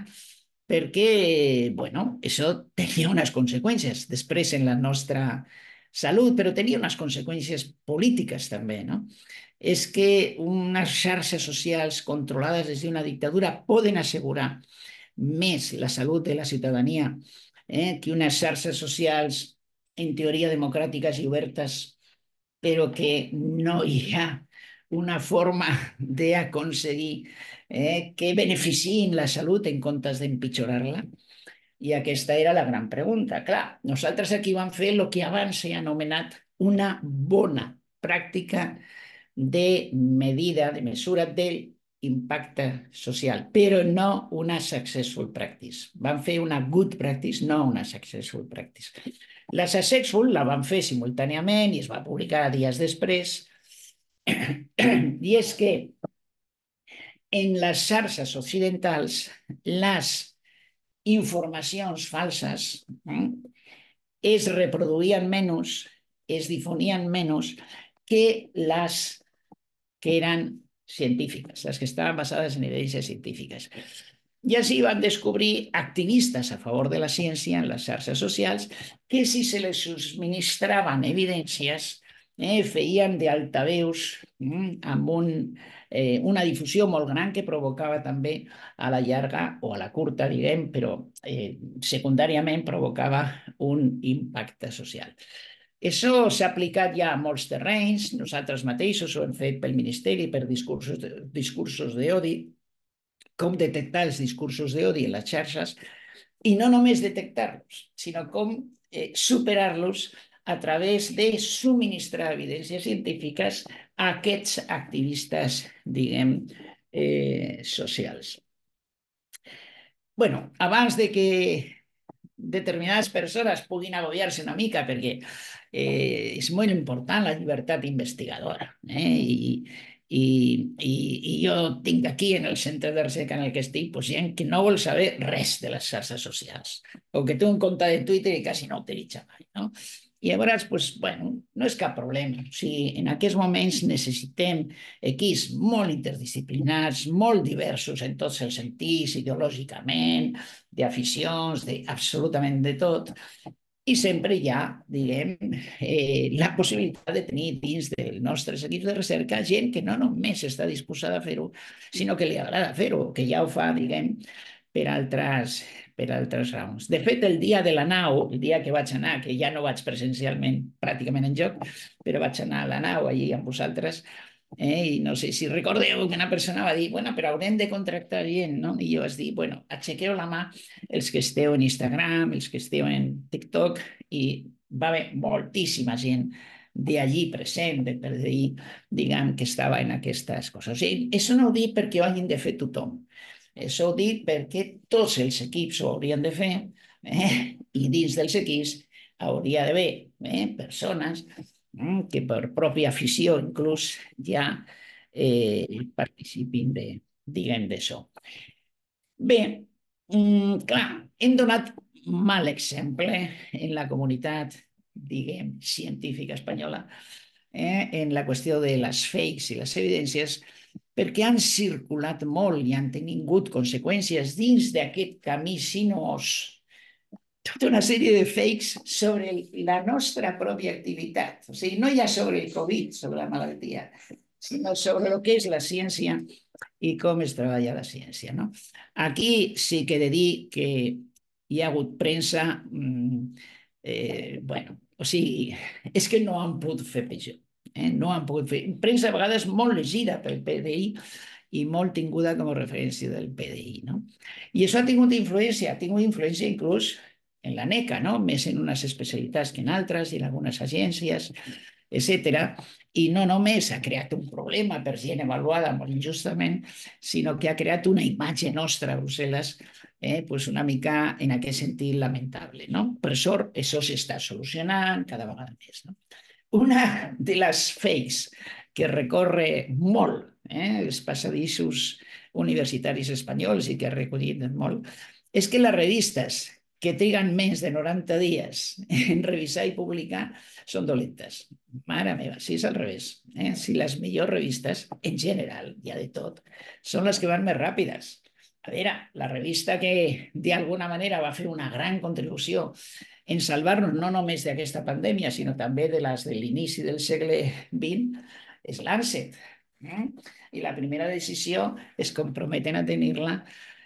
perquè, bueno, això tenia unes conseqüències després en la nostra salut, però tenia unes conseqüències polítiques també, no? És que unes xarxes socials controlades des d'una dictadura poden assegurar més la salut de la ciutadania que unes xarxes socials en teoria democràtiques i obertes, però que no hi ha una forma d'aconseguir que beneficiïn la salut en comptes d'empitjorar-la? I aquesta era la gran pregunta. Clar, nosaltres aquí vam fer el que abans s'ha anomenat una bona pràctica de medida, de mesura del impacte social, però no una successful practice. Van fer una good practice, no una successful practice. La successful la van fer simultàniament i es va publicar dies després, i és que en les xarxes occidentals les informacions falses es reproduïen menys, es difonien menys que les que eren científiques, les que estaven basades en evidències científiques. I així van descobrir activistes a favor de la ciència en les xarxes socials que si se les subministraven evidències feien d'altaveus amb una difusió molt gran que provocava també a la llarga o a la curta, diguem, però secundàriament provocava un impacte social. Això s'ha aplicat ja a molts terrenys, nosaltres mateixos ho hem fet pel Ministeri per discursos d'odi, com detectar els discursos d'odi en les xarxes i no només detectar-los, sinó com superar-los a través de subministrar evidències científiques a aquests activistes, diguem, socials. Bueno, abans de que determinades persones puguin agobiar-se una mica perquè és molt important la llibertat investigadora i jo tinc aquí en el centre de recerca en el que estic gent que no vol saber res de les xarxes socials o que té un compte de Twitter i quasi no utilitza mai, no? I llavors, bueno, no és cap problema. O sigui, en aquests moments necessitem equips molt interdisciplinars, molt diversos en tots els sentits, ideològicament, d'aficions, absolutament de tot, i sempre hi ha, diguem, la possibilitat de tenir dins dels nostres equips de recerca gent que no només està disposada a fer-ho, sinó que li agrada fer-ho, que ja ho fa, diguem, per altres raons. De fet, el dia de la nau, el dia que vaig anar, que ja no vaig presencialment pràcticament en joc, però vaig anar a la nau allí amb vosaltres, i no sé si recordeu que una persona va dir, bueno, però haurem de contractar gent, no? I jo vaig dir, bueno, aixequeu la mà els que esteu en Instagram, els que esteu en TikTok, i va haver moltíssima gent d'allí present, per dir, diguem, que estava en aquestes coses. O sigui, això no ho dic perquè ho hagin de fer tothom. Això ho dic perquè tots els equips ho haurien de fer i dins dels equips hauria d'haver persones que per pròpia afició inclús ja participin diguem d'això. Bé, clar, hem donat mal exemple en la comunitat, diguem, científica espanyola en la qüestió de les fakes i les evidències perquè han circulat molt i han tingut conseqüències dins d'aquest camí sinuós tota una sèrie de fakes sobre la nostra pròpia activitat. O sigui, no ja sobre el Covid, sobre la malaltia, sinó sobre el que és la ciència i com es treballa la ciència. No? Aquí sí que he de dir que hi ha hagut premsa, bueno, o sigui, és que no han pogut fer pitjor. No han pogut fer. Premsa a vegades molt llegida pel PDI i molt tinguda com a referència del PDI. No? I això ha tingut influència inclús en la NECA, no? Més en unes especialitats que en altres i en algunes agències, etc. I no només ha creat un problema per gent avaluada molt injustament, sinó que ha creat una imatge nostra a Brussel·les pues una mica en aquest sentit lamentable. No? Per sort, això s'està solucionant cada vegada més. No? Una de les fakes que recorre molt els passadissos universitaris espanyols i que ha recollit molt, és que les revistes que triguen menys de 90 dies en revisar i publicar són dolentes. Mare meva, si és al revés. Si les millors revistes, en general, hi ha de tot, són les que van més ràpides. A veure, la revista que d'alguna manera va fer una gran contribució en salvar-nos no només d'aquesta pandèmia, sinó també de les de l'inici del segle XX, és l'Lancet. I la primera decisió es comprometen a tenir-la,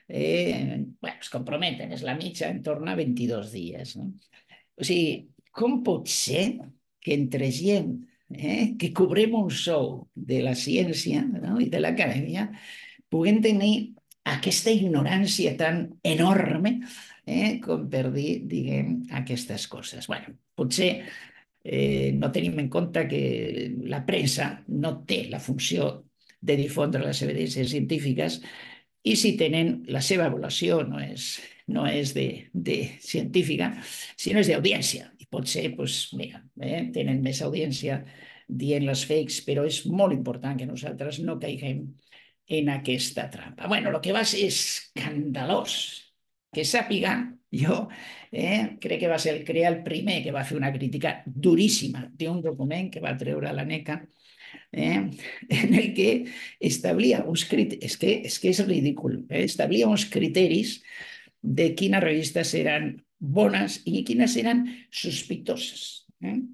es comprometen, és la mitja, en torn a 22 dies. No? O sigui, com pot ser que entre gent que cobrem un sou de la ciència, no? I de l'acadèmia puguem tenir aquesta ignorància tan enorme com per dir, diguem, aquestes coses. Bueno, potser no tenim en compte que la premsa no té la funció de difondre les evidències científiques i si tenen la seva avaluació no és de científica, sinó és d'audiència. I potser, doncs, mira, tenen més audiència dient les fakes, però és molt important que nosaltres no caiguem en aquesta trampa. Bueno, el que va ser escandalós, que sàpiga, jo crec que va ser el CREA el primer que va fer una crítica duríssima d'un document que va treure la NECA, en el que establia uns criteris, és que és ridícul, establia uns criteris de quines revistes eren bones i quines eren sospitoses,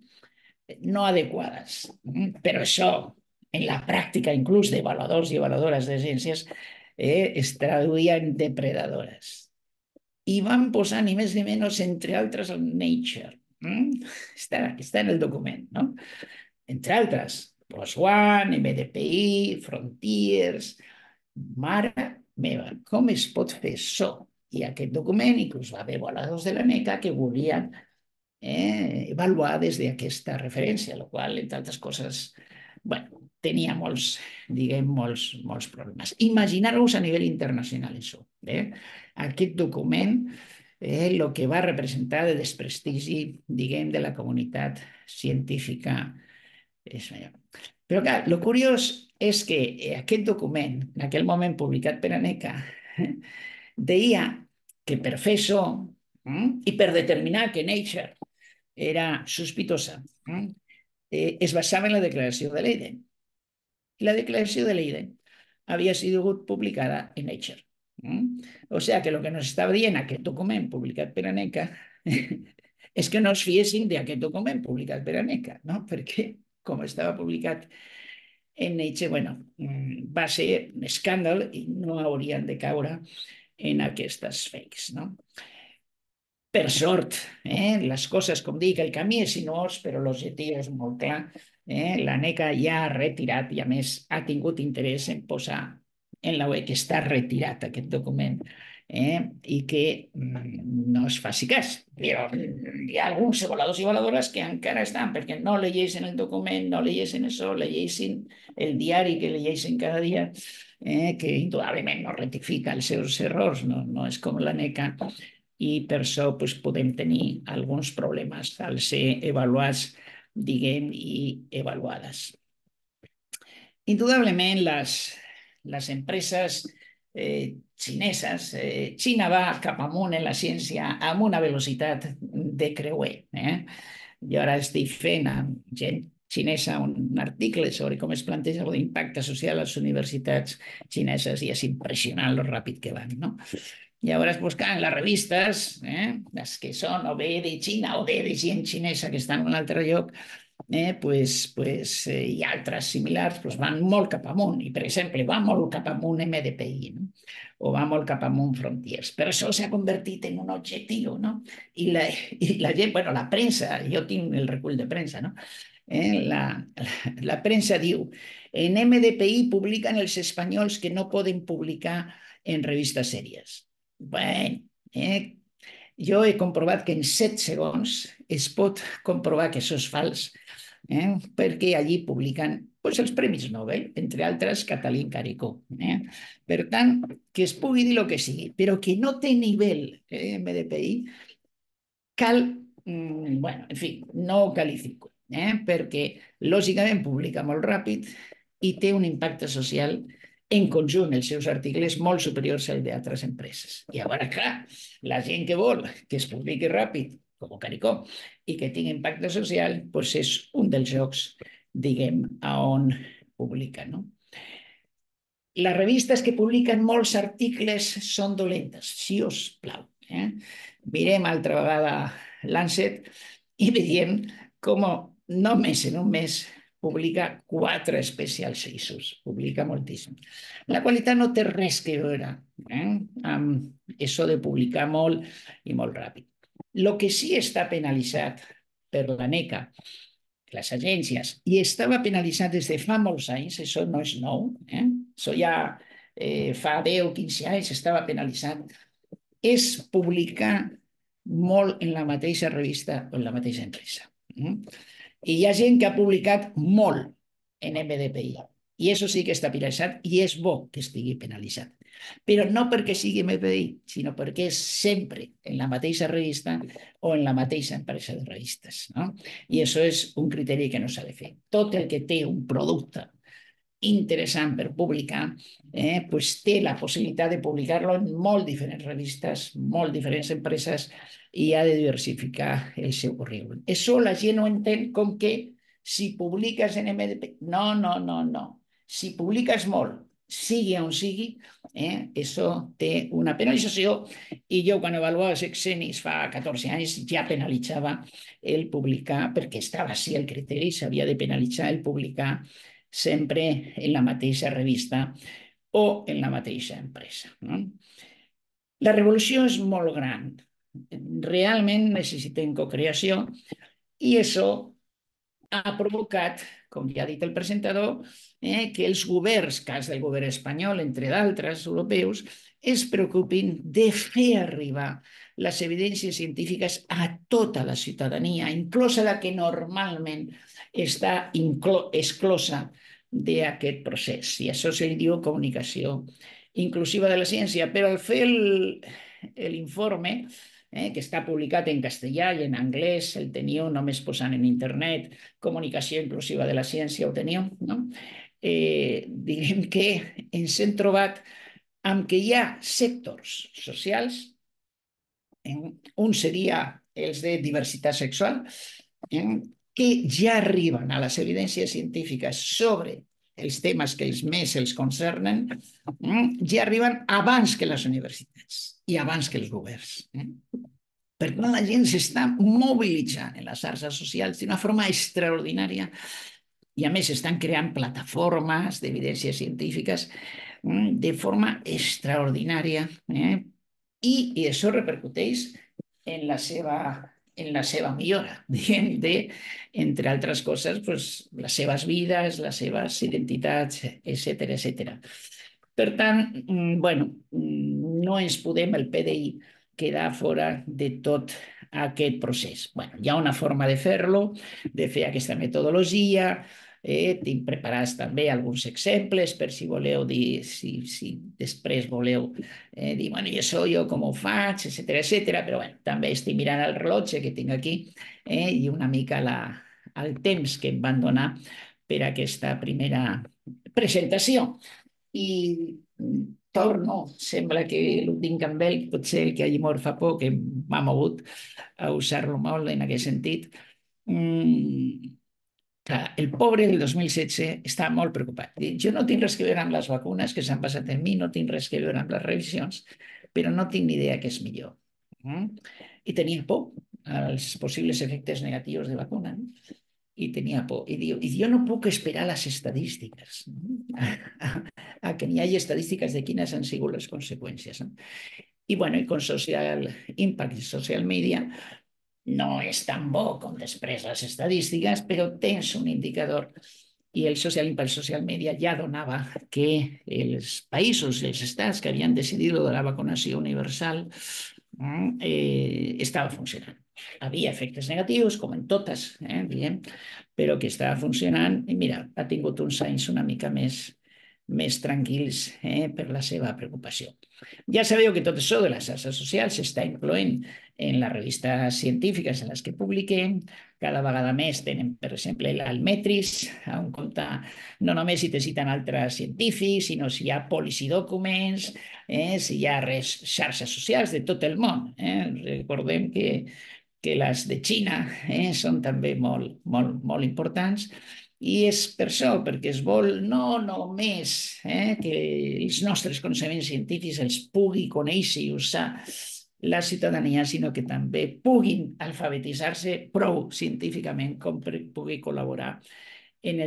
no adequades. Però això, en la pràctica inclús d'avaluadors i avaluadores de ciències, es traduïa en depredadores. I van posar ni més ni menys, entre altres, el Nature. Està en el document, no? Entre altres, PLOS ONE, MDPI, Frontiers. Mare meva, com es pot fer això? I aquest document inclús va haver avaluadors de la NECA que volien avaluar des d'aquesta referència, la qual, entre altres coses, bueno, tenia molts, diguem, molts problemes. Imaginar-vos a nivell internacional això. Aquest document, el que va representar de desprestigi, diguem, de la comunitat científica espanyola. Però, clar, el curiós és que aquest document, en aquell moment publicat per ANECA, deia que per fer això i per determinar que Nature era sospitosa, es basava en la declaració de Leiden. La declaració de Leiden havia sigut publicada en Nature. O sigui que el que ens estava dient aquest document publicat per ANECA és que no es fiessin d'aquest document publicat per ANECA, no? Perquè, com estava publicat en Nature, bueno, va ser un escàndol i no haurien de caure en aquestes fakes, no? Per sort, les coses, com dic, el camí és sinuós, però l'objectiu és molt clar. La NECA ja ha retirat i, a més, ha tingut interès en posar en la web que està retirat aquest document i que no es faci cas. Però hi ha alguns avaluadors i avaluadores que encara estan, perquè no llegeixen el document, no llegeixen això, llegeixen el diari que llegeixen cada dia, que indudablement no rectifica els seus errors, no és com la NECA, i per això podem tenir alguns problemes al ser avaluats, diguem, i avaluades. Indudablement, les empreses xineses, Xina va cap amunt en la ciència amb una velocitat de creuer. Jo ara estic fent amb gent xinesa un article sobre com es planteja l'impacte social a les universitats xineses i és impressionant lo ràpid que van, no? Llavors, buscant les revistes, les que són o bé de Xina o bé de gent xinesa que estan en un altre lloc, i altres similars van molt cap amunt. I, per exemple, va molt cap amunt MDPI, no? O va molt cap amunt Frontiers. Però això s'ha convertit en un objectiu, no? I la gent, bueno, la premsa, jo tinc el recull de premsa, no? La premsa diu, en MDPI publiquen els espanyols que no poden publicar en revistes sèries. Bueno, jo he comprovat que en 7 segons es pot comprovar que això és fals, perquè allí publiquen els premis Nobel, entre altres Catalín Caricó. Per tant, que es pugui dir el que sigui, però que no té nivell MDPI, cal, bueno, en fi, no ho qualifico, perquè lògicament publica molt ràpid i té un impacte social en conjunt els seus articles molt superiors al d'altres empreses. I llavors, clar, la gent que vol que es publiqui ràpid, com Caricó, i que tingui impacte social, doncs és un dels jocs, diguem, a on publica, no? Les revistes que publiquen molts articles són dolentes, si us plau. Mirem altra vegada Lancet i veiem com només en un mes publica 4 specials issues, publica moltíssim. La qualitat no té res que veure amb això de publicar molt i molt ràpid. El que sí està penalitzat per l'ANECA, les agències, i estava penalitzat des de fa molts anys, això no és nou, això ja fa 10 o 15 anys estava penalitzat, és publicar molt en la mateixa revista o en la mateixa empresa. I hi ha gent que ha publicat molt en MDPI, i això sí que està penalitzat, i és bo que estigui penalitzat. Però no perquè sigui MDPI, sinó perquè és sempre en la mateixa revista o en la mateixa empresa de revistes, no? I això és un criteri que no s'ha de fer. Tot el que té un producte interessant per publicar, té la possibilitat de publicar-lo en molt diferents revistes, molt diferents empreses, i ha de diversificar el seu currículum. Això la gent no entén com que si publiques en MDP... No, no, no, no. Si publiques molt, sigui on sigui, això té una penalització, i jo quan avaluava els exenis fa 14 anys ja penalitzava el publicar, perquè estava així el criteri, s'havia de penalitzar el publicar sempre en la mateixa revista o en la mateixa empresa. La revolució és molt gran. Realment necessitem cocreació, i això ha provocat, com ja ha dit el presentador, que els governs, cas del govern espanyol, entre d'altres europeus, es preocupin de fer arribar les evidències científiques a tota la ciutadania, inclosa la que normalment està exclosa d'aquest procés. I això se li diu comunicació inclusiva de la ciència. Però al fer l'informe, que està publicat en castellà i en anglès, el teniu només posant en internet comunicació inclusiva de la ciència, ho teniu, no? Diguem que ens hem trobat amb que hi ha sectors socials, un seria els de diversitat sexual, que ja arriben a les evidències científiques sobre els temes que més els concernen, ja arriben abans que les universitats i abans que els governs. Per tant, la gent s'està mobilitzant en les xarxes socials d'una forma extraordinària, i a més estan creant plataformes d'evidències científiques de forma extraordinària, i això repercuteix en la seva millora, entre altres coses, les seves vides, les seves identitats, etcètera, etcètera. Per tant, no ens podem, el PDI, quedar fora de tot aquest procés. Hi ha una forma de fer-lo, de fer aquesta metodologia. Tinc preparats també alguns exemples per si voleu dir, si després voleu dir, i això jo com ho faig, etcètera, però també estic mirant el rellotge que tinc aquí i una mica el temps que em van donar per a aquesta primera presentació. I torno, sembla que ho tinc amb ell, potser el que hagi mort fa poc, que m'ha mogut a usar-lo molt en aquest sentit. Clar, el pobre del 2016 està molt preocupat. Jo no tinc res que veure amb les vacunes que s'han passat en mi, no tinc res que veure amb les revisions, però no tinc ni idea què és millor. I tenia por als possibles efectes negatius de vacuna, no? I tenia por. I diu, i jo no puc esperar les estadístiques, no? a que n'hi hagi estadístiques de quines han sigut les conseqüències. No? I, bueno, i con social impact i social media no és tan bo com després les estadístiques, però tens un indicador i el social impact social media ja donava que els països, els estats que havien decidit de la vacunació universal estava funcionant. Havia efectes negatius, com en totes, diguem, però que estava funcionant i mira, ha tingut uns anys una mica més tranquils per la seva preocupació. Ja sabeu que tot això de les xarxes socials s'està incloent en les revistes científiques en les que publiquem. Cada vegada més tenen, per exemple, l'Almetris, on compta no només si te citen altres científics, sinó si hi ha policy documents, si hi ha xarxes socials de tot el món. Recordem que les de Xina són també molt, molt, molt importants. I és per això, perquè es vol no només que els nostres coneixements científics els pugui conèixer i usar la ciutadania, sinó que també puguin alfabetitzar-se prou científicament com per pugui col·laborar en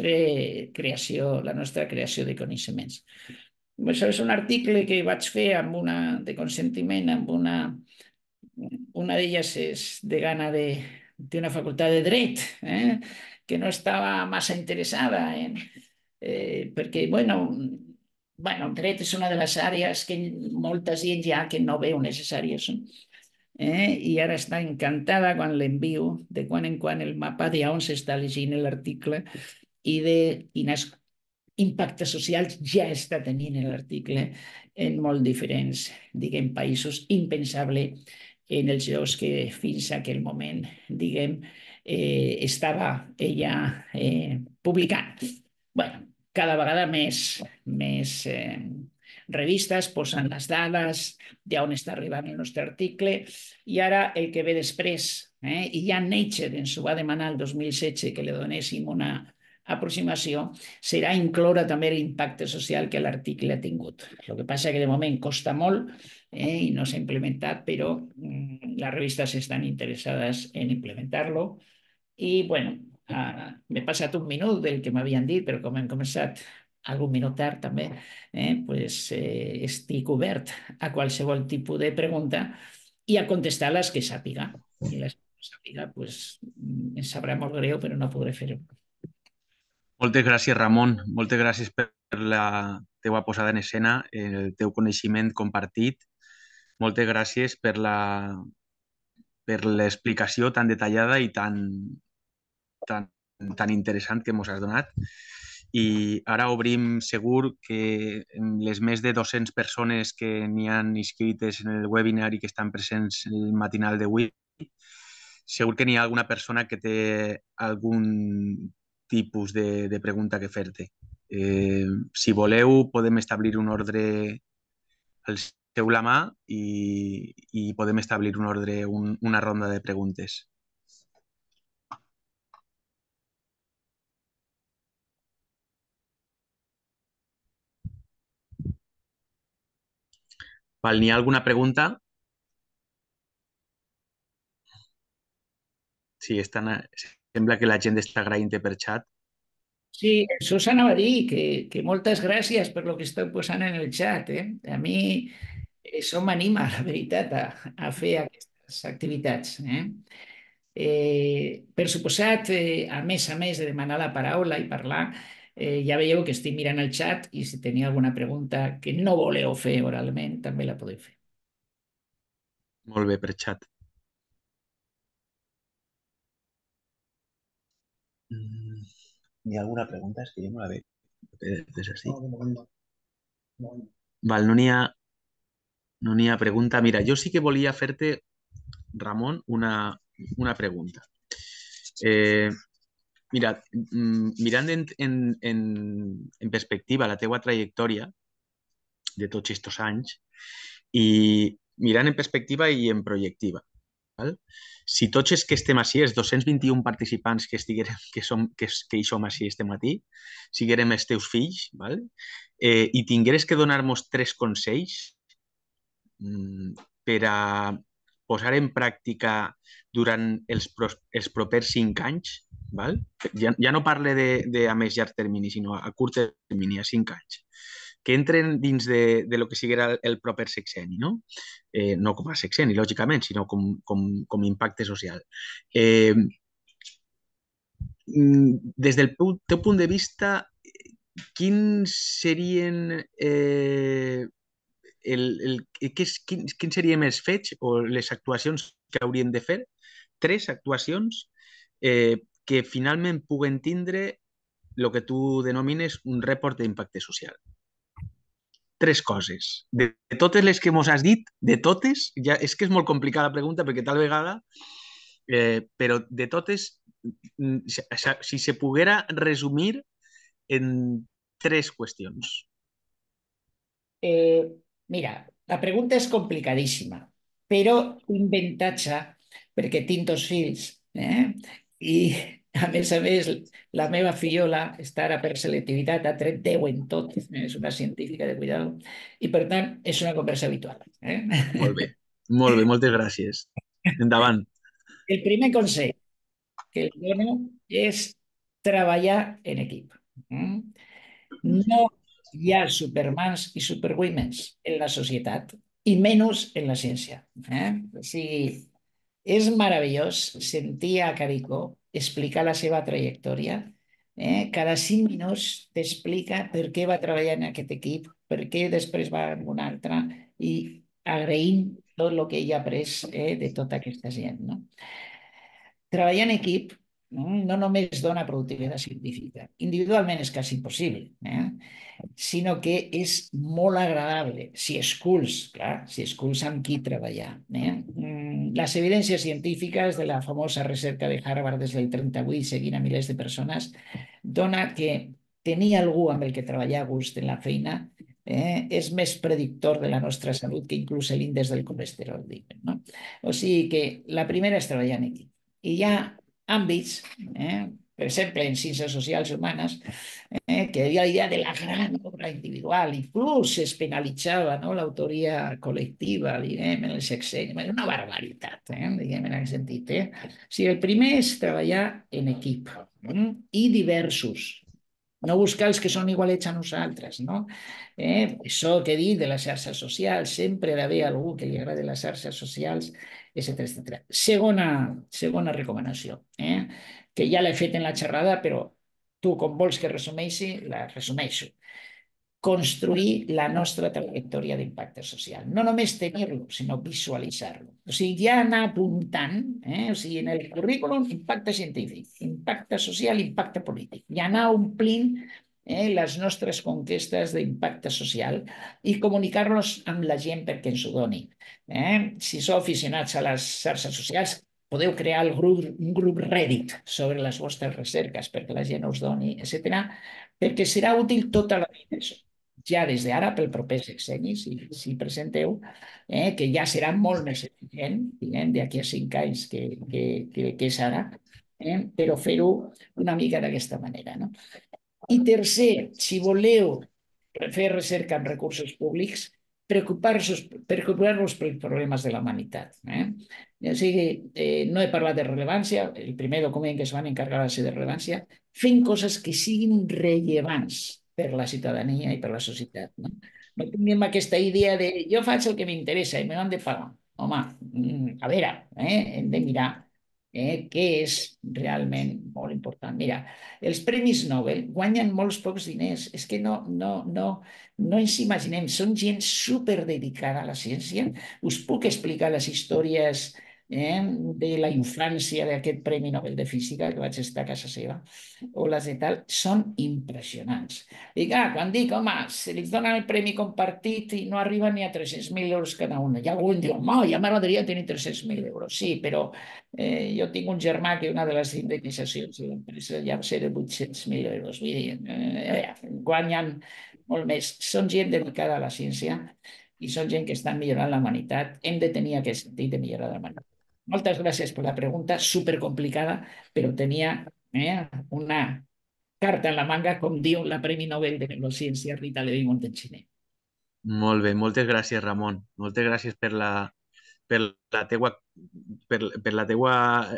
la nostra creació de coneixements. Això és un article que vaig fer de consentiment amb una d'elles és degana d'una facultat de dret, que no estava massa interessada perquè, dret és una de les àrees que molta gent ja que no veu necessàries. I ara està encantada quan l'envio de quan en quan el mapa d'on s'està llegint l'article i de quines impactes socials ja està tenint l'article en molt diferents, diguem, països. Impensable en els llocs que fins a aquell moment, diguem, estava ella publicant. Bueno, cada vegada més revistes posen les dades d'on està arribant el nostre article i ara el que ve després, i ja Nature ens ho va demanar el 2016 que li donéssim una aproximació, serà incloure també l'impacte social que l'article ha tingut. El que passa que de moment costa molt i no s'ha implementat, però les revistes estan interessades en implementar-lo. I, bueno, m'he passat un minut del que m'havien dit, però com hem començat algun minut tard també, estic obert a qualsevol tipus de pregunta i a contestar les que sàpiga. I les que no sàpiga, em sabrà molt greu, però no podré fer-ho. Moltes gràcies, Ramon. Moltes gràcies per la teua posada en escena, el teu coneixement compartit. Moltes gràcies per l'explicació tan detallada i tan, tan interessant que ens has donat. I ara obrim segur que les més de 200 persones que n'hi han inscrites en el webinar i que estan presents en el matinal d'avui, segur que n'hi ha alguna persona que té algun tipus de pregunta que fer-te. Si voleu, podem establir un ordre, alceu la mà i podem establir un ordre, una ronda de preguntes. Val, n'hi ha alguna pregunta? Sí, sembla que la gent està agraint per xat. Sí, això s'anava a dir, que moltes gràcies per el que esteu posant en el xat. A mi això m'anima, la veritat, a fer aquestes activitats. Per suposat, a més de demanar la paraula i parlar, ja veieu que estic mirant el xat i si teniu alguna pregunta que no voleu fer oralment, també la podeu fer. Molt bé, per xat. ¿Hi ha alguna pregunta? És que jo no la veig. Des així. Val, no n'hi ha pregunta. Mira, jo sí que volia fer-te, Ramon, una pregunta. Mira, mirant en perspectiva la teua trajectòria de tots aquests anys i mirant en perspectiva i en projectiva. val? Si tots els que estem així, els 221 participants que hi som així este matí, siguérem els teus fills, val? I tingueres que donar-nos 3 consells per a posar en pràctica durant els propers 5 anys, val? Ja no parle a més llarg termini, sinó a curt termini, a 5 anys, que entren dins de lo que siguera el proper sexeni, no? No com a sexeni, lògicament, sinó com impacte social. Des del teu punt de vista, quins serien quins serien els fets o les actuacions que haurien de fer? 3 actuacions que finalment puguen tindre el que tu denomines un report d'impacte social. 3 coses. De totes les que mos has dit, de totes, ja és que és molt complicada la pregunta perquè tal vegada, però de totes, si se poguera resumir en 3 qüestions. Mira, la pregunta és complicadíssima, però tinc avantatge perquè tinc 2 fills, i a més, la meva fillola està ara per selectivitat, ha tret 10 en tot, és una científica de cuidado, i per tant és una conversa habitual. Molt bé, moltes gràcies. Endavant. El primer consell que li dono és treballar en equip. No hi ha supermans i superwomens en la societat, i menys en la ciència. O sigui, és meravellós sentir a Caricó explicar la seva trajectòria. Cada 5 minuts t'explica per què va treballar en aquest equip, per què després va en un altre, i agraint tot el que ell ha après de tota aquesta gent. No? Treballar en equip no només dona productivitat científica, individualment és quasi impossible, sinó que és molt agradable si esculls amb qui treballar. Les evidències científiques de la famosa recerca de Harvard des del 38, seguint a milers de persones, dona que tenir algú amb el que treballar a gust en la feina és més predictor de la nostra salut que inclús l'índex del colesterol. No? O sigui que la primera és treballar en equip. I hi ha àmbits, per exemple, en ciències socials humanes, que hi ha la idea de la gran obra individual, inclús es penalitzava l'autoria col·lectiva, diguem, en els sexennis, una barbaritat, diguem, en aquest sentit. O sigui, el primer és treballar en equip i diversos, no buscar els que són igualets a nosaltres, no? Això que he dit de les xarxes socials, sempre ha d'haver algú que li agradi les xarxes socials, etc. Segona recomanació, que ja l'he fet en la xerrada, però tu, com vols que resumeixi, la resumeixo. Construir la nostra trajectòria d'impacte social. No només tenir-lo, sinó visualitzar-lo. O sigui, ja anar apuntant, o sigui, en el currículum, impacte científic, impacte social, impacte polític. I anar omplint les nostres conquestes d'impacte social i comunicar-nos amb la gent perquè ens ho doni. Si sou aficionats a les xarxes socials, podeu crear un grup Reddit sobre les vostres recerques perquè la gent us doni, etc. perquè serà útil tota la vida això. Ja des d'ara, pel proper sexenni, si presenteu, que ja serà molt més eficient, diguem, d'aquí a 5 anys que és ara, però fer-ho una mica d'aquesta manera. No? I tercer, si voleu fer recerca amb recursos públics, preocupar-vos pels problemes de la humanitat. O sigui, no he parlat de rellevància, el primer document que es van encarregar va ser de rellevància, fent coses que siguin rellevants per la ciutadania i per la societat. No tinguem aquesta idea de jo faig el que m'interessa i m'han de pagar. Home, a veure, hem de mirar què és realment molt important. Mira, els premis Nobel guanyen molts pocs diners. És que no ens imaginem. Són gent superdedicada a la ciència. Us puc explicar les històries de la infància d'aquest Premi Nobel de Física, que vaig estar a casa seva, o les de tal, són impressionants. I clar, quan dic, home, se li dona el premi compartit i no arriba ni a 300.000 euros cada un. I algú em diu, home, ja m'agradaria tenir 300.000 euros. Sí, però jo tinc un germà que una de les indemnitzacions de l'empresa ja va ser de 800.000 euros. Vull dir, guanyen molt més. Són gent dedicada a la ciència i són gent que està millorant la humanitat. Hem de tenir aquest sentit de millorar la humanitat. Moltes gràcies per la pregunta, supercomplicada, però tenia una carta en la manga, com diu la Premi Nobel de Neurociència Rita Levi-Montalciner. Molt bé, moltes gràcies, Ramon. Moltes gràcies per la teua, per la teua,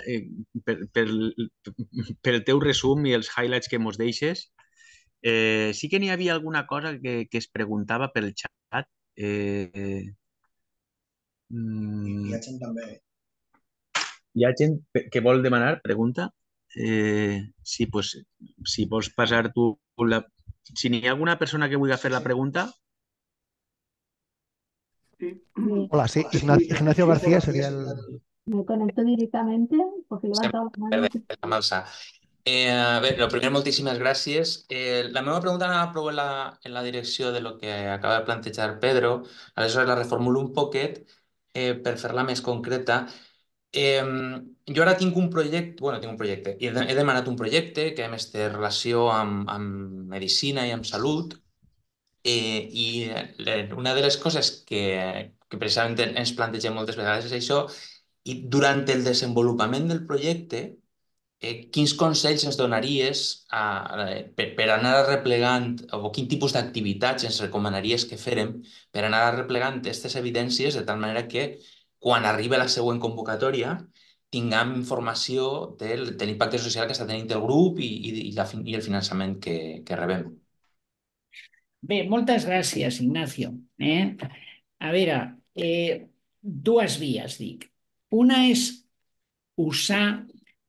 per el teu resum i els highlights que mos deixes. Sí que n'hi havia alguna cosa que es preguntava pel xat. Hi ha gent també. Hi ha gent que vol demanar, pregunta. Sí, pues, si vols passar tu la... Si n'hi ha alguna persona que vulgui fer la pregunta... Hola, sí, Ignacio García sería el... Me conecto directamente porque he levantado la mano. A veure, primer, moltíssimes gràcies. La meva pregunta anava prou en la direcció de lo que acaba de plantejar Pedro. Aleshores la reformulo un poquet per fer-la més concreta. Jo ara tinc un projecte, bueno, tinc un projecte, he demanat un projecte que a més té relació amb medicina i amb salut, una de les coses que precisament ens plantegem moltes vegades és això, i durant el desenvolupament del projecte, quins consells ens donaries per anar arreplegant, o quin tipus d'activitats ens recomanaries que fèrem per anar arreplegant aquestes evidències de tal manera que quan arribi la següent convocatòria tinguem informació de l'impacte social que està tenint el grup i el finançament que rebem. Bé, moltes gràcies, Ignacio. A veure, dues vies, dic. Una és usar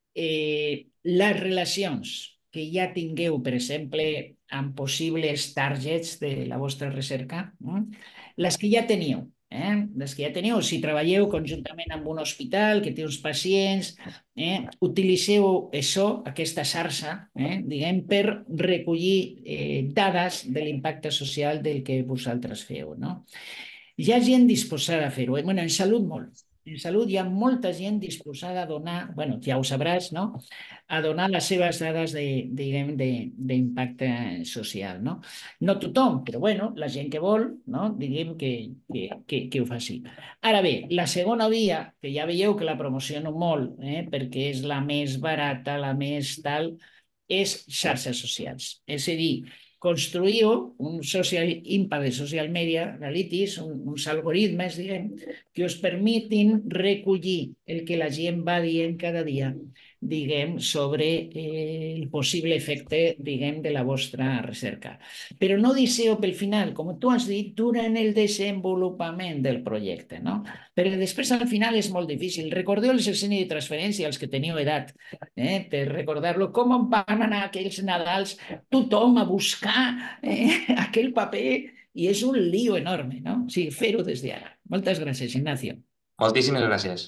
les relacions que ja tingueu, per exemple, amb possibles targets de la vostra recerca, les que ja teniu. Les que ja teniu, si treballeu conjuntament amb un hospital que té uns pacients, utilitzeu això, aquesta xarxa, diguem, per recollir dades de l'impacte social del que vosaltres feu. No? Hi ha gent disposada a fer-ho. Bueno, en salut molt. En salut hi ha molta gent disposada a donar, bueno, ja ho sabràs, no? A donar les seves dades d'impacte social, no? No tothom, però bueno, la gent que vol, no? Diguem que ho faci. Ara bé, la segona via, que ja veieu que la promociono molt, perquè és la més barata, la més tal, és xarxes socials. És a dir, construïu un social impact de social media analytics, uns algoritmes, diguem, que us permetin recollir el que la gent va dient cada dia, diguem, sobre el possible efecte, diguem, de la vostra recerca. Però no deixeu pel final, com tu has dit, durant el desenvolupament del projecte, no? Perquè després al final és molt difícil. Recordeu el sexenni de transferència, els que teniu edat, per recordar-lo, com van anar aquells Nadals, tothom a buscar aquell paper i és un lío enorme, no? O sigui, fer-ho des d'ara. Moltes gràcies, Ignacio. Moltíssimes gràcies.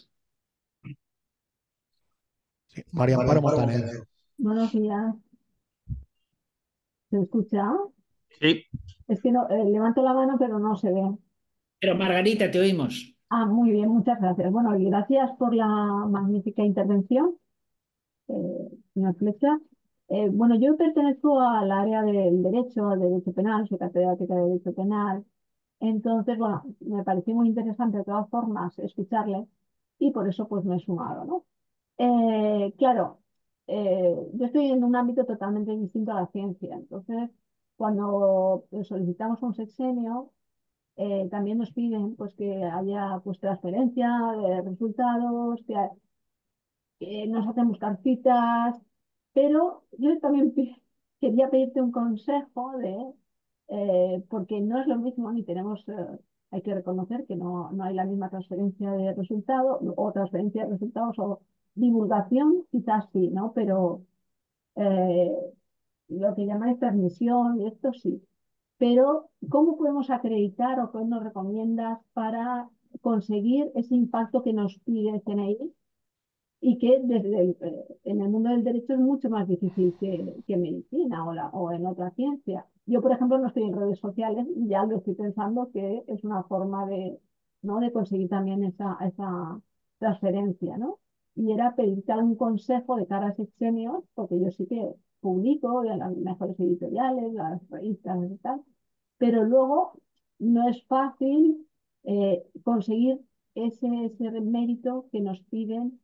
Sí, María Amparo Montaner. Buenos días. ¿Se escucha? Sí. Es que no, levanto la mano, pero no se ve. Pero Margarita, te oímos. Ah, muy bien, muchas gracias. Bueno, y gracias por la magnífica intervención, señor Flecha. Bueno, yo pertenezco al área del derecho penal, soy catedrática de Derecho Penal. Entonces, bueno, me pareció muy interesante de todas formas escucharle y por eso pues me he sumado, ¿no? Claro, yo estoy en un ámbito totalmente distinto a la ciencia. Entonces, cuando solicitamos un sexenio, también nos piden pues, que haya pues, transferencia de resultados, que nos hacen buscar citas, pero yo también quería pedirte un consejo porque no es lo mismo, ni tenemos, hay que reconocer que no hay la misma transferencia de resultados o transferencia de resultados o divulgación, quizás sí, ¿no? Pero eh, lo que llamáis permisión y esto sí. Pero, ¿cómo podemos acreditar o qué nos recomiendas para conseguir ese impacto que nos pide el CNI y que en el mundo del derecho es mucho más difícil que medicina o en otra ciencia? Yo, por ejemplo, no estoy en redes sociales y ya lo estoy pensando que es una forma ¿no? de conseguir también esa transferencia, ¿no? Y era pedirte algún consejo de cara a sexenios, porque yo sí que publico en las mejores editoriales, las revistas y tal, pero luego no es fácil conseguir ese mérito que nos piden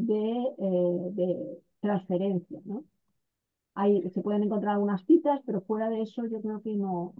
de transferencia, ¿no? Ahí se pueden encontrar algunas citas, pero fuera de eso yo creo que no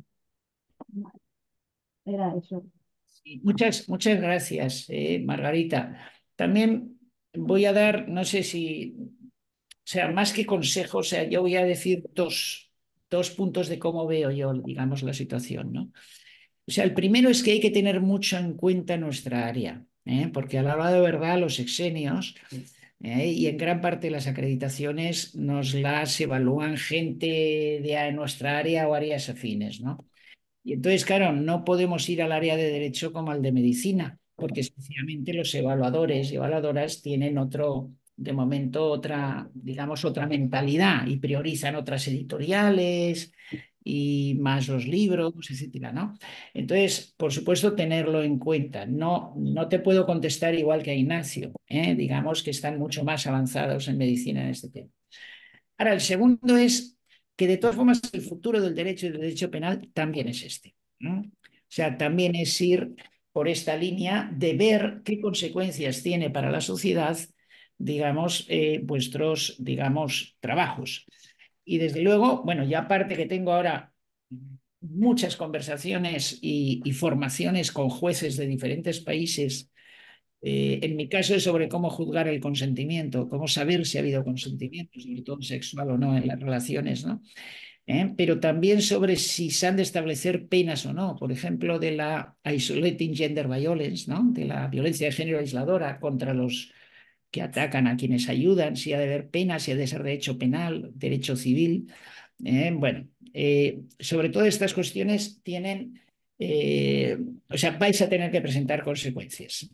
era eso. Sí, muchas gracias, Margarita. También voy a dar, no sé si, o sea, más que consejos, o sea, yo voy a decir dos puntos de cómo veo yo, digamos, la situación, ¿no? O sea, el primero es que hay que tener mucho en cuenta nuestra área, porque a la hora de verdad los exenios y en gran parte las acreditaciones nos las evalúan gente de nuestra área o áreas afines, ¿no? Y entonces, claro, no podemos ir al área de derecho como al de medicina, porque sencillamente los evaluadores y evaluadoras tienen de momento otra, digamos, otra mentalidad y priorizan otras editoriales y más los libros, etcétera, ¿no? Entonces, por supuesto, tenerlo en cuenta. No te puedo contestar igual que a Ignacio, digamos que están mucho más avanzados en medicina en este tema. Ahora, el segundo es que de todas formas el futuro del derecho y del derecho penal también es este, ¿no? O sea, también es ir por esta línea de ver qué consecuencias tiene para la sociedad, digamos, vuestros, digamos, trabajos. Y desde luego, bueno, ya aparte que tengo ahora muchas conversaciones y formaciones con jueces de diferentes países en mi caso es sobre cómo juzgar el consentimiento, cómo saber si ha habido consentimiento, sobre todo sexual o no, en las relaciones, ¿no? Pero también sobre si se han de establecer penas o no, por ejemplo, de la isolating gender violence, ¿no? De la violencia de género aisladora contra los que atacan a quienes ayudan, si ha de haber penas, si ha de ser derecho penal, derecho civil. Bueno, sobre todo estas cuestiones tienen, o sea, vais a tener que presentar consecuencias.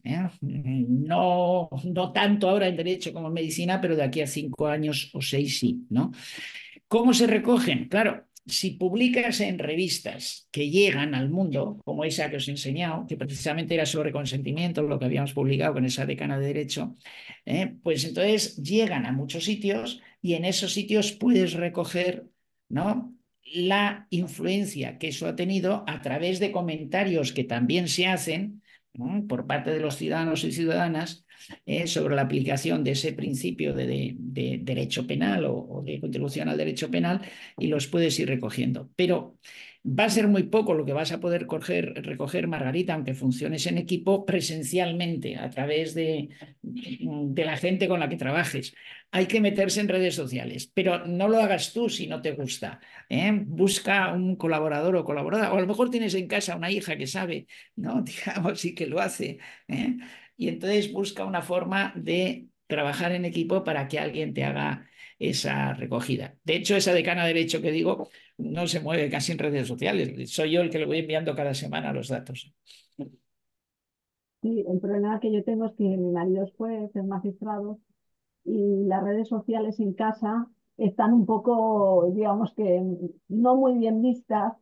No tanto ahora en derecho como en medicina, pero de aquí a 5 años o 6 sí, ¿no? ¿Cómo se recogen? Claro, si publicas en revistas que llegan al mundo, como esa que os he enseñado, que precisamente era sobre consentimiento, lo que habíamos publicado con esa decana de Derecho, pues entonces llegan a muchos sitios y en esos sitios puedes recoger, ¿no?, la influencia que eso ha tenido a través de comentarios que también se hacen, ¿no?, por parte de los ciudadanos y ciudadanas sobre la aplicación de ese principio de derecho penal o de contribución al derecho penal y los puedes ir recogiendo. Pero va a ser muy poco lo que vas a poder recoger, Margarita, aunque funciones en equipo presencialmente a través de la gente con la que trabajes. Hay que meterse en redes sociales, pero no lo hagas tú si no te gusta. Busca un colaborador o colaboradora, o a lo mejor tienes en casa una hija que sabe, ¿no? Digamos, y que lo hace. Y entonces busca una forma de trabajar en equipo para que alguien te haga esa recogida. De hecho, esa decana de derecho que digo no se mueve casi en redes sociales. Soy yo el que le voy enviando cada semana los datos. Sí, el problema que yo tengo es que mi marido es juez, es magistrado, y las redes sociales en casa están un poco, digamos que no muy bien vistas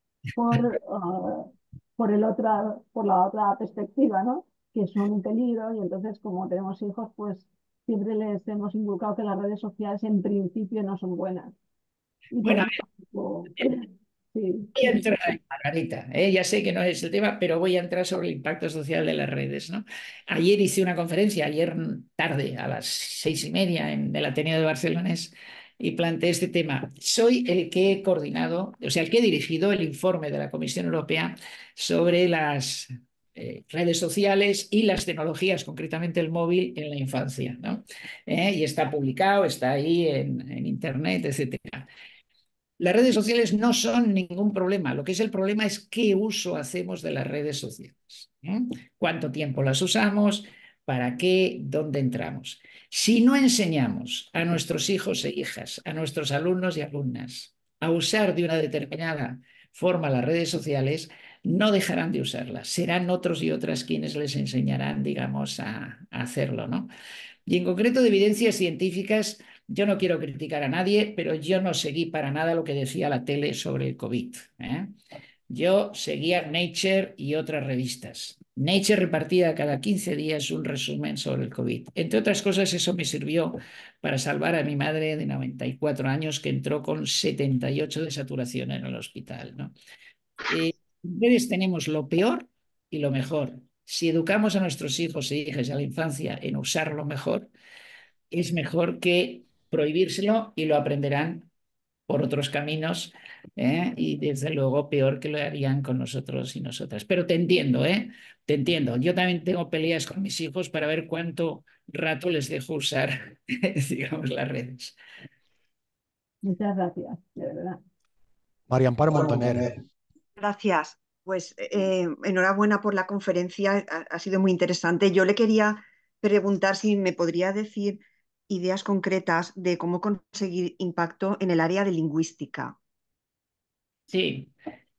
por la otra perspectiva, ¿no? Que son un peligro y entonces como tenemos hijos, pues siempre les hemos inculcado que las redes sociales en principio no son buenas. Y por Bueno, eso, sí. voy a entrar ahí, Margarita, ya sé que no es el tema, pero voy a entrar sobre el impacto social de las redes, ¿no? Ayer hice una conferencia, ayer tarde, a las 6:30 en el Ateneo de Barcelonés, y planteé este tema. Soy el que he coordinado, o sea, el que he dirigido el informe de la Comisión Europea sobre las redes sociales y las tecnologías, concretamente el móvil, en la infancia, ¿no? Y está publicado, está ahí en Internet, etcétera. Las redes sociales no son ningún problema. Lo que es el problema es qué uso hacemos de las redes sociales. ¿Cuánto tiempo las usamos? ¿Para qué? ¿Dónde entramos? Si no enseñamos a nuestros hijos e hijas, a nuestros alumnos y alumnas, a usar de una determinada forma las redes sociales, no dejarán de usarlas. Serán otros y otras quienes les enseñarán, digamos, a hacerlo, ¿no? Y en concreto de evidencias científicas, yo no quiero criticar a nadie, pero yo no seguí para nada lo que decía la tele sobre el COVID. Yo seguía Nature y otras revistas. Nature repartía cada 15 días un resumen sobre el COVID. Entre otras cosas, eso me sirvió para salvar a mi madre de 94 años que entró con 78 de saturación en el hospital, ¿no? Ustedes tenemos lo peor y lo mejor. si educamos a nuestros hijos e hijas y a la infancia en usarlo mejor, es mejor que prohibírselo y lo aprenderán por otros caminos, y desde luego peor que lo harían con nosotros y nosotras. Pero te entiendo, ¿eh? Te entiendo. Yo también tengo peleas con mis hijos para ver cuánto rato les dejo usar, digamos, las redes. Muchas gracias, de verdad. María Amparo Montaner. Gracias. Pues enhorabuena por la conferencia, ha sido muy interesante. Yo le quería preguntar si me podría decir ideas concretas de cómo conseguir impacto en el área de lingüística. Sí.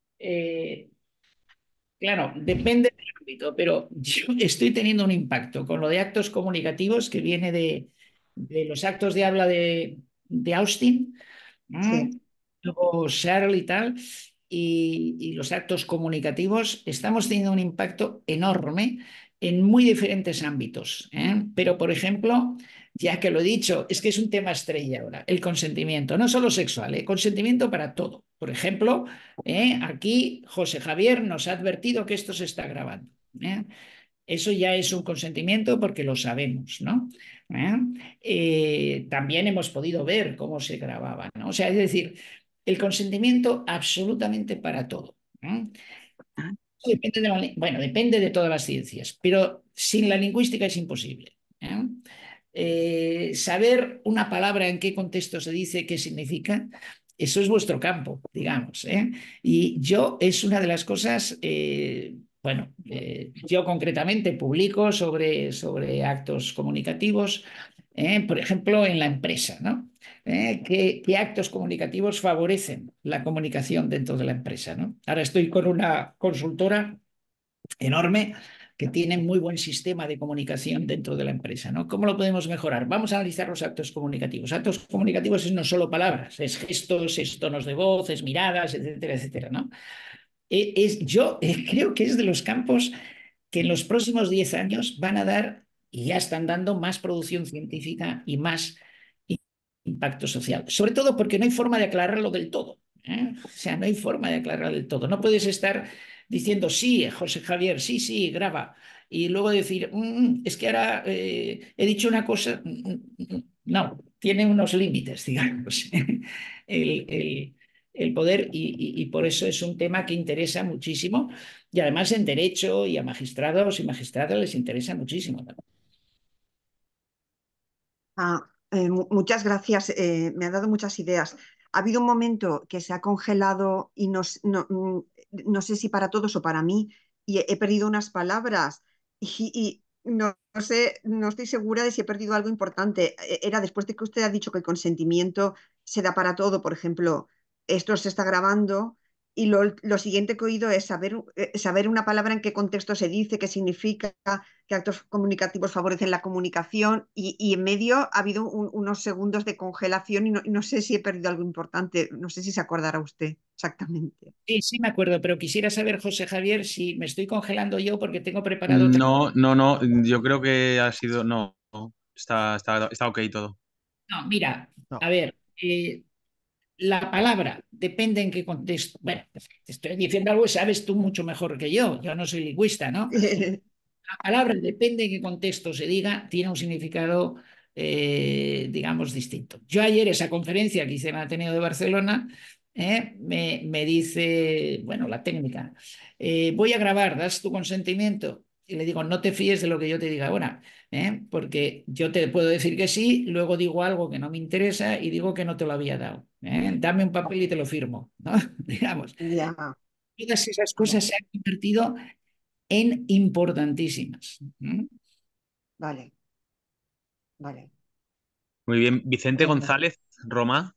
Claro, depende del ámbito, pero yo estoy teniendo un impacto con lo de actos comunicativos que viene de los actos de habla de Austin, Sí. luego Searle y tal, y los actos comunicativos. Estamos teniendo un impacto enorme en muy diferentes ámbitos, ¿eh? Pero, por ejemplo, ya que lo he dicho, es que es un tema estrella ahora, el consentimiento, no solo sexual, consentimiento para todo. Por ejemplo, aquí José Javier nos ha advertido que esto se está grabando, ¿eh? Eso ya es un consentimiento porque lo sabemos, ¿no? También hemos podido ver cómo se grababa, ¿no? O sea, es decir, el consentimiento absolutamente para todo, ¿no? Depende de bueno, depende de todas las ciencias, pero sin la lingüística es imposible, ¿eh? Saber una palabra en qué contexto se dice, qué significa, eso es vuestro campo, digamos, ¿eh? Y yo es una de las cosas, bueno, yo concretamente publico sobre actos comunicativos, por ejemplo, en la empresa, ¿no? ¿Qué actos comunicativos favorecen la comunicación dentro de la empresa, ¿no? Ahora estoy con una consultora enorme que tiene muy buen sistema de comunicación dentro de la empresa, ¿no? ¿Cómo lo podemos mejorar? Vamos a analizar los actos comunicativos. Actos comunicativos es no solo palabras, es gestos, es tonos de voz, es miradas, etcétera, etcétera, ¿no? Yo creo que es de los campos que en los próximos 10 años van a dar, y ya están dando, más producción científica y más impacto social. Sobre todo porque no hay forma de aclararlo del todo, ¿eh? O sea, no hay forma de aclararlo del todo. No puedes estar diciendo, sí, José Javier, sí, sí, graba, y luego decir, es que ahora he dicho una cosa. No, tiene unos límites, digamos, el poder, y por eso es un tema que interesa muchísimo, y además en derecho y a magistrados y magistradas les interesa muchísimo. Muchas gracias, me han dado muchas ideas. Ha habido un momento que se ha congelado y no sé si para todos o para mí, y he perdido unas palabras y no sé, no estoy segura de si he perdido algo importante. Era después de que usted ha dicho que el consentimiento se da para todo, por ejemplo, esto se está grabando. Y lo siguiente que he oído es saber una palabra en qué contexto se dice, qué significa, qué actos comunicativos favorecen la comunicación, y en medio ha habido unos segundos de congelación y no sé si he perdido algo importante, no sé si se acordará usted exactamente. Sí, sí me acuerdo, pero quisiera saber, José Javier, si me estoy congelando yo porque tengo preparado otra. No, yo creo que ha sido, no, está ok todo. No, mira, No. a ver, la palabra depende en qué contexto. Bueno, te estoy diciendo algo que sabes tú mucho mejor que yo no soy lingüista, ¿no? La palabra, depende en qué contexto se diga, tiene un significado, digamos, distinto. Yo ayer, esa conferencia que hice en el Ateneo de Barcelona, me dice, bueno, la técnica, voy a grabar, ¿das tu consentimiento? Y le digo, no te fíes de lo que yo te diga ahora, porque yo te puedo decir que sí, luego digo algo que no me interesa y digo que no te lo había dado. Dame un papel y te lo firmo, ¿no? Digamos. Ya, Todas esas cosas se han convertido en importantísimas. vale, vale. Muy bien. Vicente González, Roma.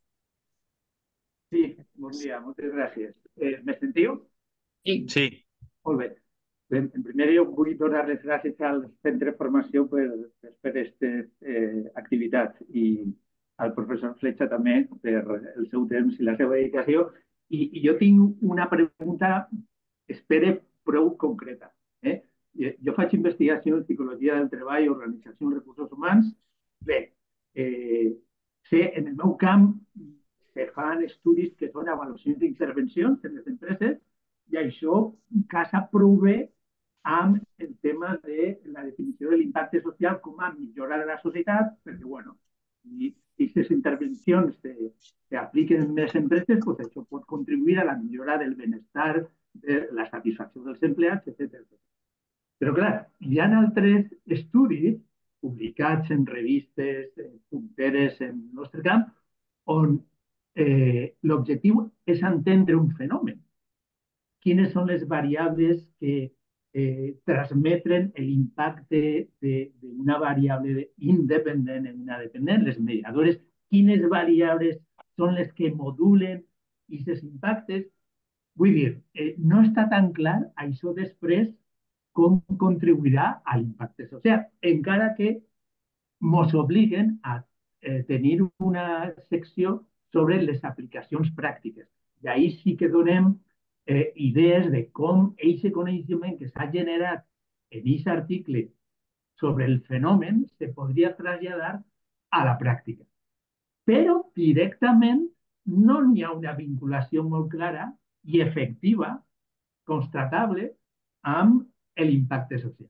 Sí, bon dia, moltes gràcies. Me sentiu? Sí. Sí. Molt bé. En primer lloc, vull donar les gràcies al Centre de Formació per aquesta activitat i al professor Fletxa també per el seu temps i la seva dedicació. I jo tinc una pregunta, espero, prou concreta. Jo faig investigació en psicologia del treball, organització i recursos humans. Bé, sé, en el meu camp se fan estudis que són avaluacions d'intervencions en les empreses i això casa prou bé amb el tema de la definició de l'impacte social com a millora de la societat, perquè, bueno, si aquestes intervencions s'apliquen en més empreses, pues això pot contribuir a la millora del benestar, de la satisfacció dels empleats, etc. Però, clar, hi ha altres estudis publicats en revistes punteres en el nostre camp on l'objectiu és entendre un fenomen. Quines són les variables que transmeten l'impacte d'una variable independent en una dependent, les mediadores, quines variables són les que modulen aquests impactes. Vull dir, no està tan clar això després com contribuirà a l'impacte social, encara que ens obliguen a tenir una secció sobre les aplicacions pràctiques. I ahir sí que donem idees de com aquest coneixement que s'ha generat en aquest article sobre el fenomen se podria traslladar a la pràctica. Però directament no hi ha una vinculació molt clara i efectiva, constatable, amb l'impacte social.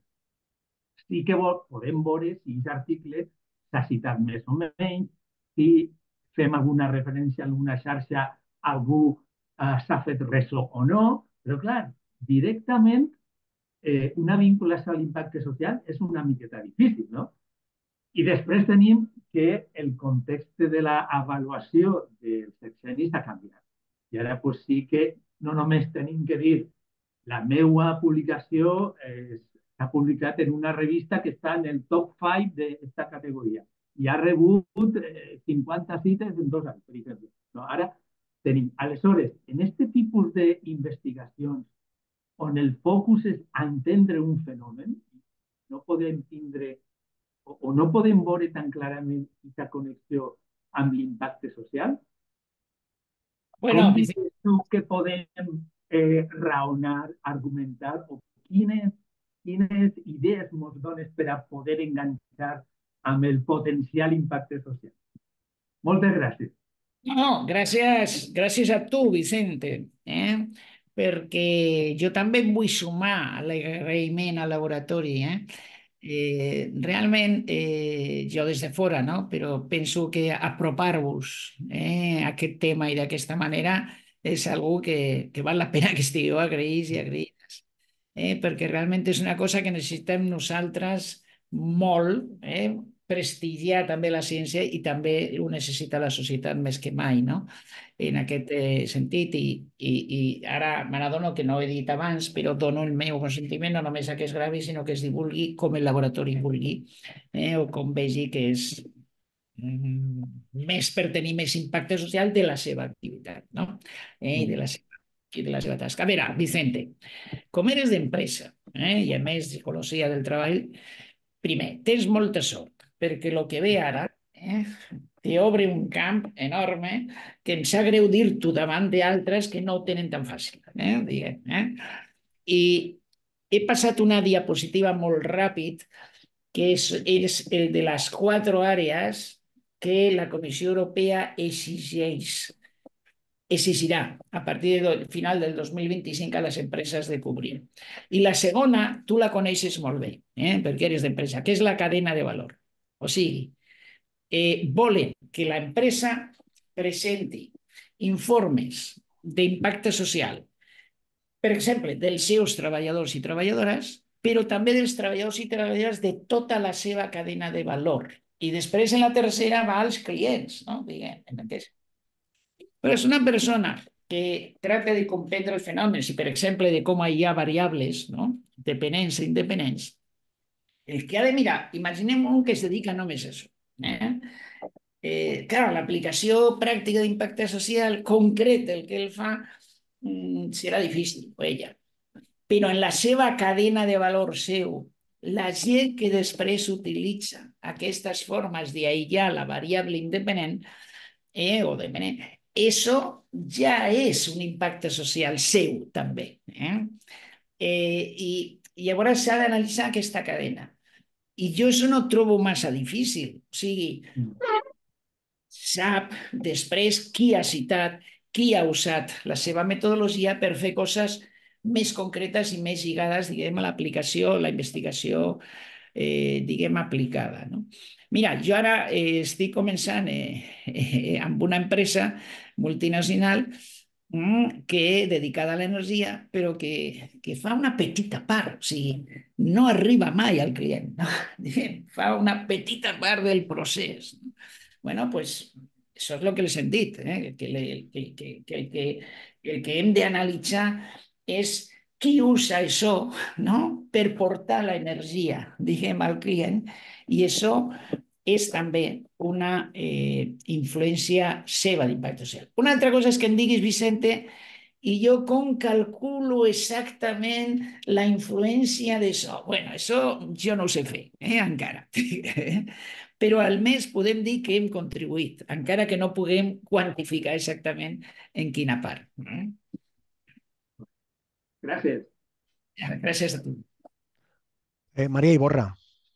Sí que podem veure si aquest article s'ha citat més o menys, si fem alguna referència a alguna xarxa, algú s'ha fet ressò o no, però clar, directament una vinculació a l'impacte social és una miqueta difícil, no? I després tenim que el context de l'avaluació dels sexennis ha canviat. I ara pues, sí que no només tenim que dir la meva publicació s'ha publicat en una revista que està en el top 5 d'aquesta categoria i ha rebut 50 cites en 2 anys, per exemple. No? Ara tenim, aleshores, en aquest tipus d'investigacions on el focus és entendre un fenomen, no podem tindre o no podem veure tan clarament aquesta connexió amb l'impacte social. Bueno, com dius tu que podem raonar, argumentar, o quines idees ens dones per a poder enganxar amb el potencial impacte social? Moltes gràcies. No, gràcies a tu, Vicente, perquè jo també em vull sumar a l'agraïment al laboratori. Realment, jo des de fora, no? Però penso que apropar-vos a aquest tema i d'aquesta manera és algo que val la pena que estigueu agraïts i agraïdes, perquè realment és una cosa que necessitem nosaltres molt, prestigiar també la ciència i també ho necessita la societat més que mai, no? En aquest sentit, i ara me n'adono que no ho he dit abans, però dono el meu consentiment no només a que es gravi, sinó que es divulgui com el laboratori vulgui, o com vegi que és més per tenir més impacte social de la seva activitat, no? I de la seva tasca. A veure, Vicente, com eres d'empresa i a més psicologia del treball, primer, tens molta sort, perquè el que ve ara t'obre un camp enorme que em sap greu dir-t'ho davant d'altres que no ho tenen tan fàcil, diguem. I he passat una diapositiva molt ràpid, que és el de les 4 àrees que la Comissió Europea exigirà a partir del final del 2025 a les empreses de cobrir. I la segona, tu la coneixes molt bé, perquè eres d'empresa, que és la cadena de valor. O sigui, volen que l'empresa presenti informes d'impacte social, per exemple, dels seus treballadors i treballadores, però també dels treballadors i treballadores de tota la seva cadena de valor. I després, en la tercera, va als clients, no? Diguem, però és una persona que tracta de comprendre els fenòmens i, per exemple, de com hi ha variables, no? Dependents i independents. El que ha de mirar, imaginem un que es dedica només a això. Clar, l'aplicació pràctica d'impacte social concret del que ell fa serà difícil, o ella. Però en la seva cadena de valor seu, la gent que després utilitza aquestes formes d'aïllar la variable independent o dependent, eso ja és un impacte social seu, també. I llavors s'ha d'analitzar aquesta cadena. I jo això no ho trobo massa difícil. O sigui, sap després qui ha citat, qui ha usat la seva metodologia per fer coses més concretes i més lligades, diguem, a l'aplicació, la investigació, diguem, aplicada. No? Mira, jo ara estic començant amb una empresa multinacional que dedicada a l'energia, però que fa una petita part, o sigui, no arriba mai al client, no? Fa una petita part del procés. No? Bueno, pues això és el que els hem dit, que el que hem d'analitzar és qui usa això, no? Per portar l'energia, diguem, al client, i això és també una influència seva d'impacte social. Una altra cosa és que em diguis, Vicente, i jo com calculo exactament la influència d'això? Bueno, això jo no ho sé fer, encara. Però almenys podem dir que hem contribuït, encara que no puguem quantificar exactament en quina part. Gràcies. Gràcies a tu. María Iborra.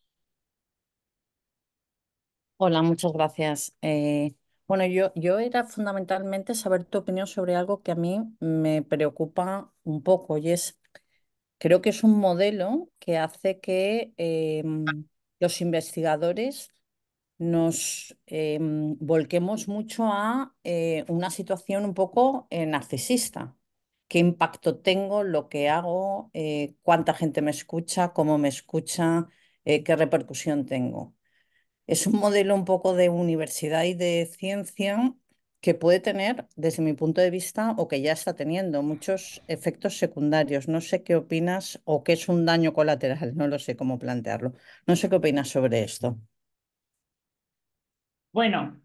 Hola, muchas gracias. Bueno, yo era fundamentalmente saber tu opinión sobre algo que a mí me preocupa un poco y es, creo que es un modelo que hace que los investigadores nos volquemos mucho a una situación un poco narcisista. ¿Qué impacto tengo, lo que hago, cuánta gente me escucha, cómo me escucha, qué repercusión tengo? Es un modelo un poco de universidad y de ciencia que puede tener, desde mi punto de vista, o que ya está teniendo muchos efectos secundarios. No sé qué opinas o qué es un daño colateral, no lo sé cómo plantearlo. No sé qué opinas sobre esto. Bueno,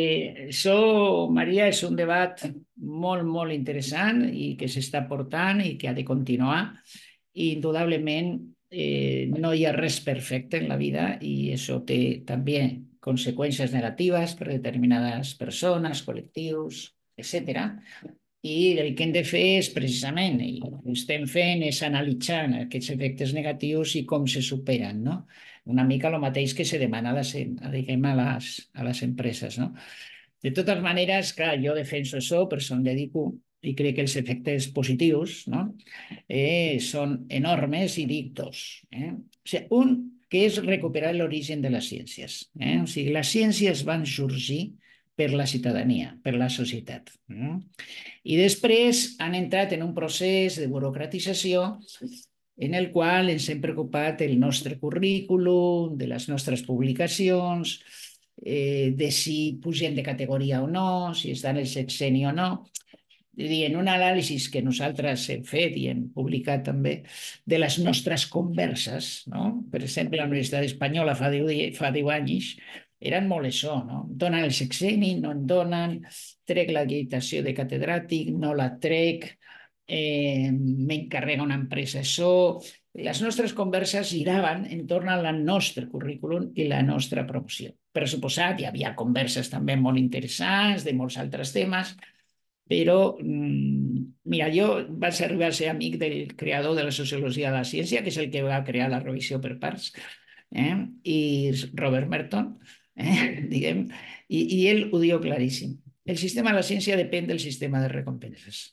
això, Maria, és un debat molt, molt interessant i que s'està portant i que ha de continuar. I, indudablement, no hi ha res perfecte en la vida i això té també conseqüències negatives per determinades persones, col·lectius, etc. I el que hem de fer és, precisament, i el que estem fent és analitzar aquests efectes negatius i com se superen, no? Una mica el mateix que se demana diguem, a les empreses. No? De totes maneres, clar, jo defenso això, per això em dedico i crec que els efectes positius, no? Són enormes i dic dos. O sigui, un, que és recuperar l'origen de les ciències. O sigui, les ciències van sorgir per la ciutadania, per la societat. I després han entrat en un procés de burocratització en el qual ens hem preocupat del nostre currículum, de les nostres publicacions, de si pugen de categoria o no, si estan en el sexeni o no. En un anàlisi que nosaltres hem fet i hem publicat també de les nostres converses, no? Per exemple, la Universitat Espanyola fa 10 anys eren molt això, no? Donen el sexeni, no en donen, trec l'acreditació de catedràtic, no la trec, m'encarrega una empresa això. Les nostres converses giraven entorn al nostre currículum i la nostra promoció. Per suposat, hi havia converses també molt interessants de molts altres temes, però, mira, jo vaig arribar a ser amic del creador de la sociologia de la ciència, que és el que va crear la revisió per parts, i Robert Merton, diguem, i ell ho diu claríssim. El sistema de la ciència depèn del sistema de recompenses.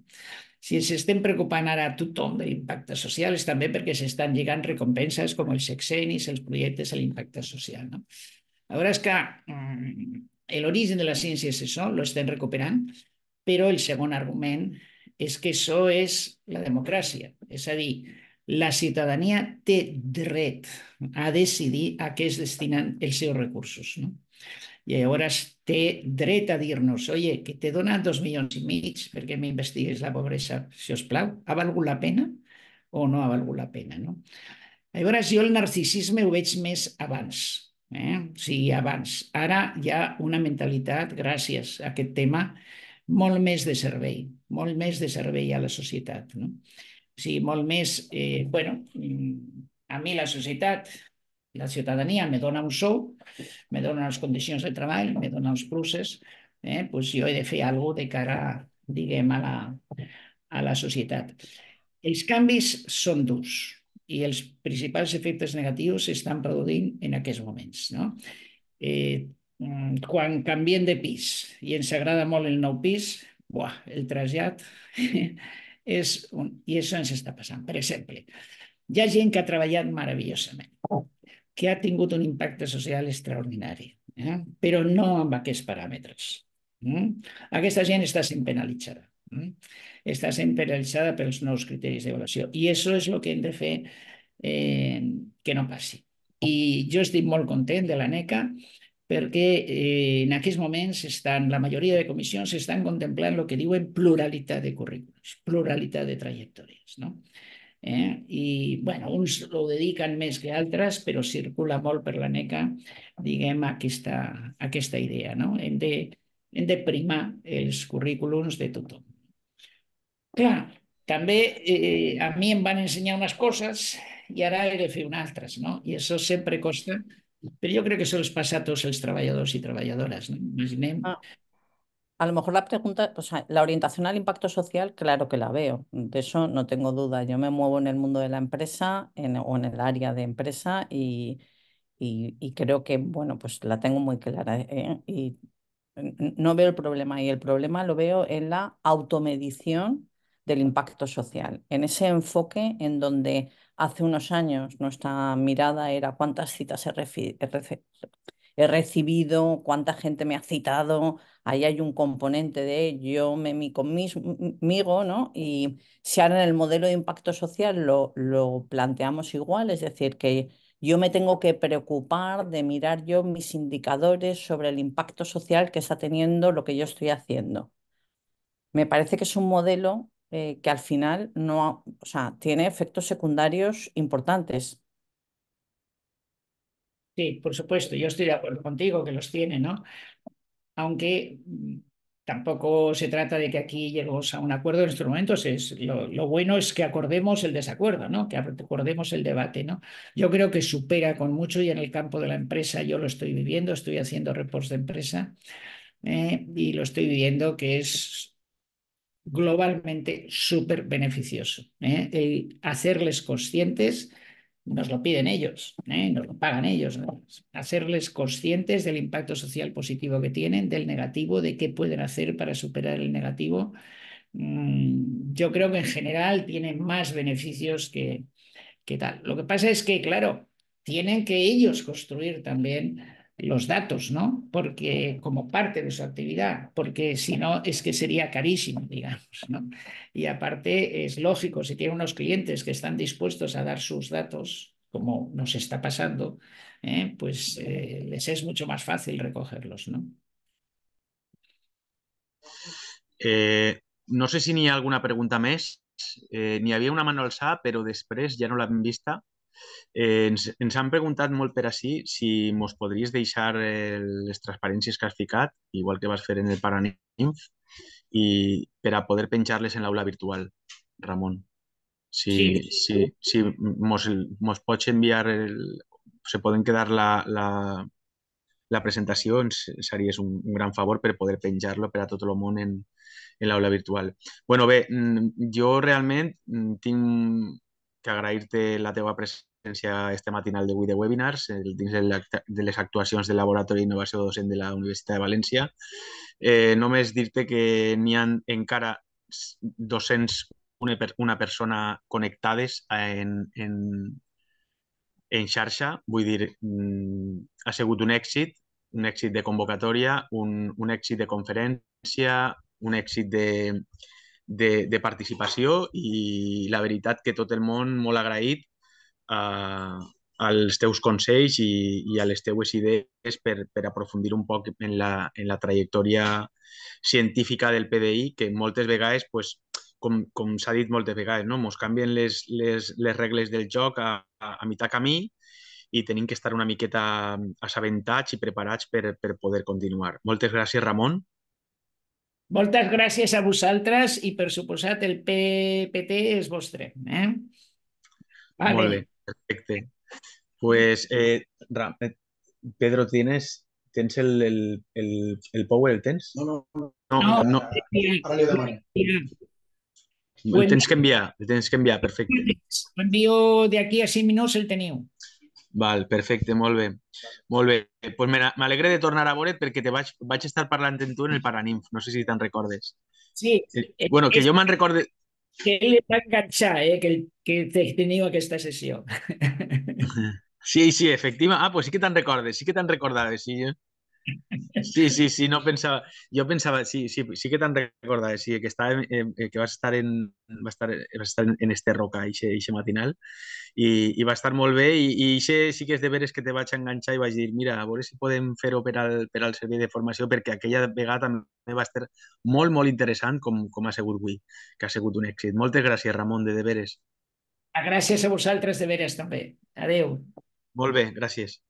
Si ens estem preocupant ara a tothom de l'impacte social és també perquè s'estan lligant recompenses com els sexenis, els projectes a l'impacte social. No? Llavors, que l'origen de la ciència és això, lo estem recuperant, però el segon argument és que això és la democràcia. És a dir, la ciutadania té dret a decidir a què es destinen els seus recursos. No? I llavors té dret a dir-nos, oye, que te donen 2,5 milions perquè m'investigues la pobresa, si us plau, ha valgut la pena o no ha valgut la pena? No? Llavors jo el narcisisme ho veig més abans, o sigui, abans. Ara hi ha una mentalitat, gràcies a aquest tema, molt més de servei a la societat. No? O sigui, molt més, bueno, a mi la societat, la ciutadania me dona un sou, me dona les condicions de treball, me dona els pluses, doncs jo he de fer alguna cosa de cara, diguem, a la societat. Els canvis són durs i els principals efectes negatius s'estan produint en aquests moments. No? Quan canviem de pis i ens agrada molt el nou pis, el trasllat I això ens està passant. Per exemple, hi ha gent que ha treballat meravellosament, que ha tingut un impacte social extraordinari, però no amb aquests paràmetres. Aquesta gent està sent penalitzada. Està sent penalitzada pels nous criteris d'avaluació. I això és el que hem de fer que no passi. I jo estic molt content de la NECA perquè en aquests moments la majoria de comissions estan contemplant el que diuen pluralitat de currículums, pluralitat de trajectòries, no? I, bueno, uns ho dediquen més que altres, però circula molt per la NECA, diguem, aquesta idea, no? Hem de primar els currículums de tothom. Clar, també a mi em van ensenyar unes coses i ara he de fer unes altres, no? I això sempre costa, però jo crec que això els passa a tots els treballadors i treballadores, no? Imaginem... A lo mejor la pregunta, o sea, la orientación al impacto social, claro que la veo, de eso no tengo duda. Yo me muevo en el mundo de la empresa o en el área de empresa y creo que, bueno, pues la tengo muy clara, y no veo el problema y el problema lo veo en la automedición del impacto social, en ese enfoque en donde hace unos años nuestra mirada era cuántas citas he recibido, cuánta gente me ha citado, ahí hay un componente de yo me mi conmigo, ¿no? Y si ahora en el modelo de impacto social lo planteamos igual, es decir, que yo me tengo que preocupar de mirar yo mis indicadores sobre el impacto social que está teniendo lo que yo estoy haciendo. Me parece que es un modelo que al final no, o sea, tiene efectos secundarios importantes. Sí, por supuesto, yo estoy de acuerdo contigo que los tiene, ¿no? Aunque tampoco se trata de que aquí lleguemos a un acuerdo en estos momentos. Lo bueno es que acordemos el desacuerdo, ¿no? Que acordemos el debate, ¿no? Yo creo que supera con mucho y en el campo de la empresa yo lo estoy viviendo, estoy haciendo reports de empresa y lo estoy viviendo que es globalmente súper beneficioso. Hacerles conscientes, nos lo piden ellos, nos lo pagan ellos, ¿no? Hacerles conscientes del impacto social positivo que tienen, del negativo, de qué pueden hacer para superar el negativo. Yo creo que en general tienen más beneficios que tal. Lo que pasa es que, claro, tienen que ellos construir también los datos, ¿no? Porque como parte de su actividad, porque si no es que sería carísimo, digamos, ¿no? Y aparte es lógico, si tienen unos clientes que están dispuestos a dar sus datos, como nos está pasando, pues les es mucho más fácil recogerlos, ¿no? No sé si n'hi ha alguna pregunta més. N'hi havia una mano alçada, però després ja no l'hem vista. Ens han preguntat molt per així si mos podries deixar les transparències que has ficat, igual que vas fer en el Paraninf, i per a poder penjar-les en l'aula virtual, Ramon. Si mos pots enviar, se poden quedar la presentació, ens series un gran favor per poder penjar-lo per a tot el món en l'aula virtual. Bueno, bé, jo realment tinc que agrair-te la teva presència este matinal d'avui de webinars dins de les actuacions del Laboratori d'Innovació Docent de la Universitat de València. Només dir-te que n'hi ha encara 201 persona connectades en xarxa, vull dir, ha sigut un èxit de convocatòria, un èxit de conferència, un èxit de participació i la veritat que tot el món molt agraït als teus consells i a les teues idees per aprofundir un poc en la trajectòria científica del PDI, que moltes vegades, pues, com s'ha dit moltes vegades, no? Mos canvien les regles del joc a mitjà camí i tenim que estar una miqueta assabentats i preparats per poder continuar. Moltes gràcies, Ramon. Moltes gràcies a vosaltres i, per suposat, el PPT és vostre. Vale. Molt bé, perfecte. Pues, Pedro, ¿tens el Power? ¿El tens? No. Ara li demanem. El tens que enviar, perfecte. Ho envio d'aquí a 5 minuts, el teniu. Val, perfecte, molt bé. Molt bé. Pues m'alegre de tornar a veure't perquè vaig estar parlant amb tu en el Paraninf, no sé si te'n recordes. Sí. Bueno, que jo me'n recorde... que ell va enganxar, que teniu aquesta sessió. Sí, sí, efectivament. Ah, pues sí que te'n recordes, sí que te'n recordaves, sí. Sí, no pensava, jo pensava, sí que te'n recordaves, sí, que estava, que vas estar en este roca, eixe matinal, i va estar molt bé, i eixe sí que és de veres que te vaig enganxar i vaig dir, mira, a veure si podem fer-ho per al servei de formació, perquè aquella vegada també va estar molt, molt interessant, com ha sigut avui, que ha sigut un èxit. Moltes gràcies, Ramon, de veres. Gràcies a vosaltres de veres també. Adéu. Molt bé, gràcies.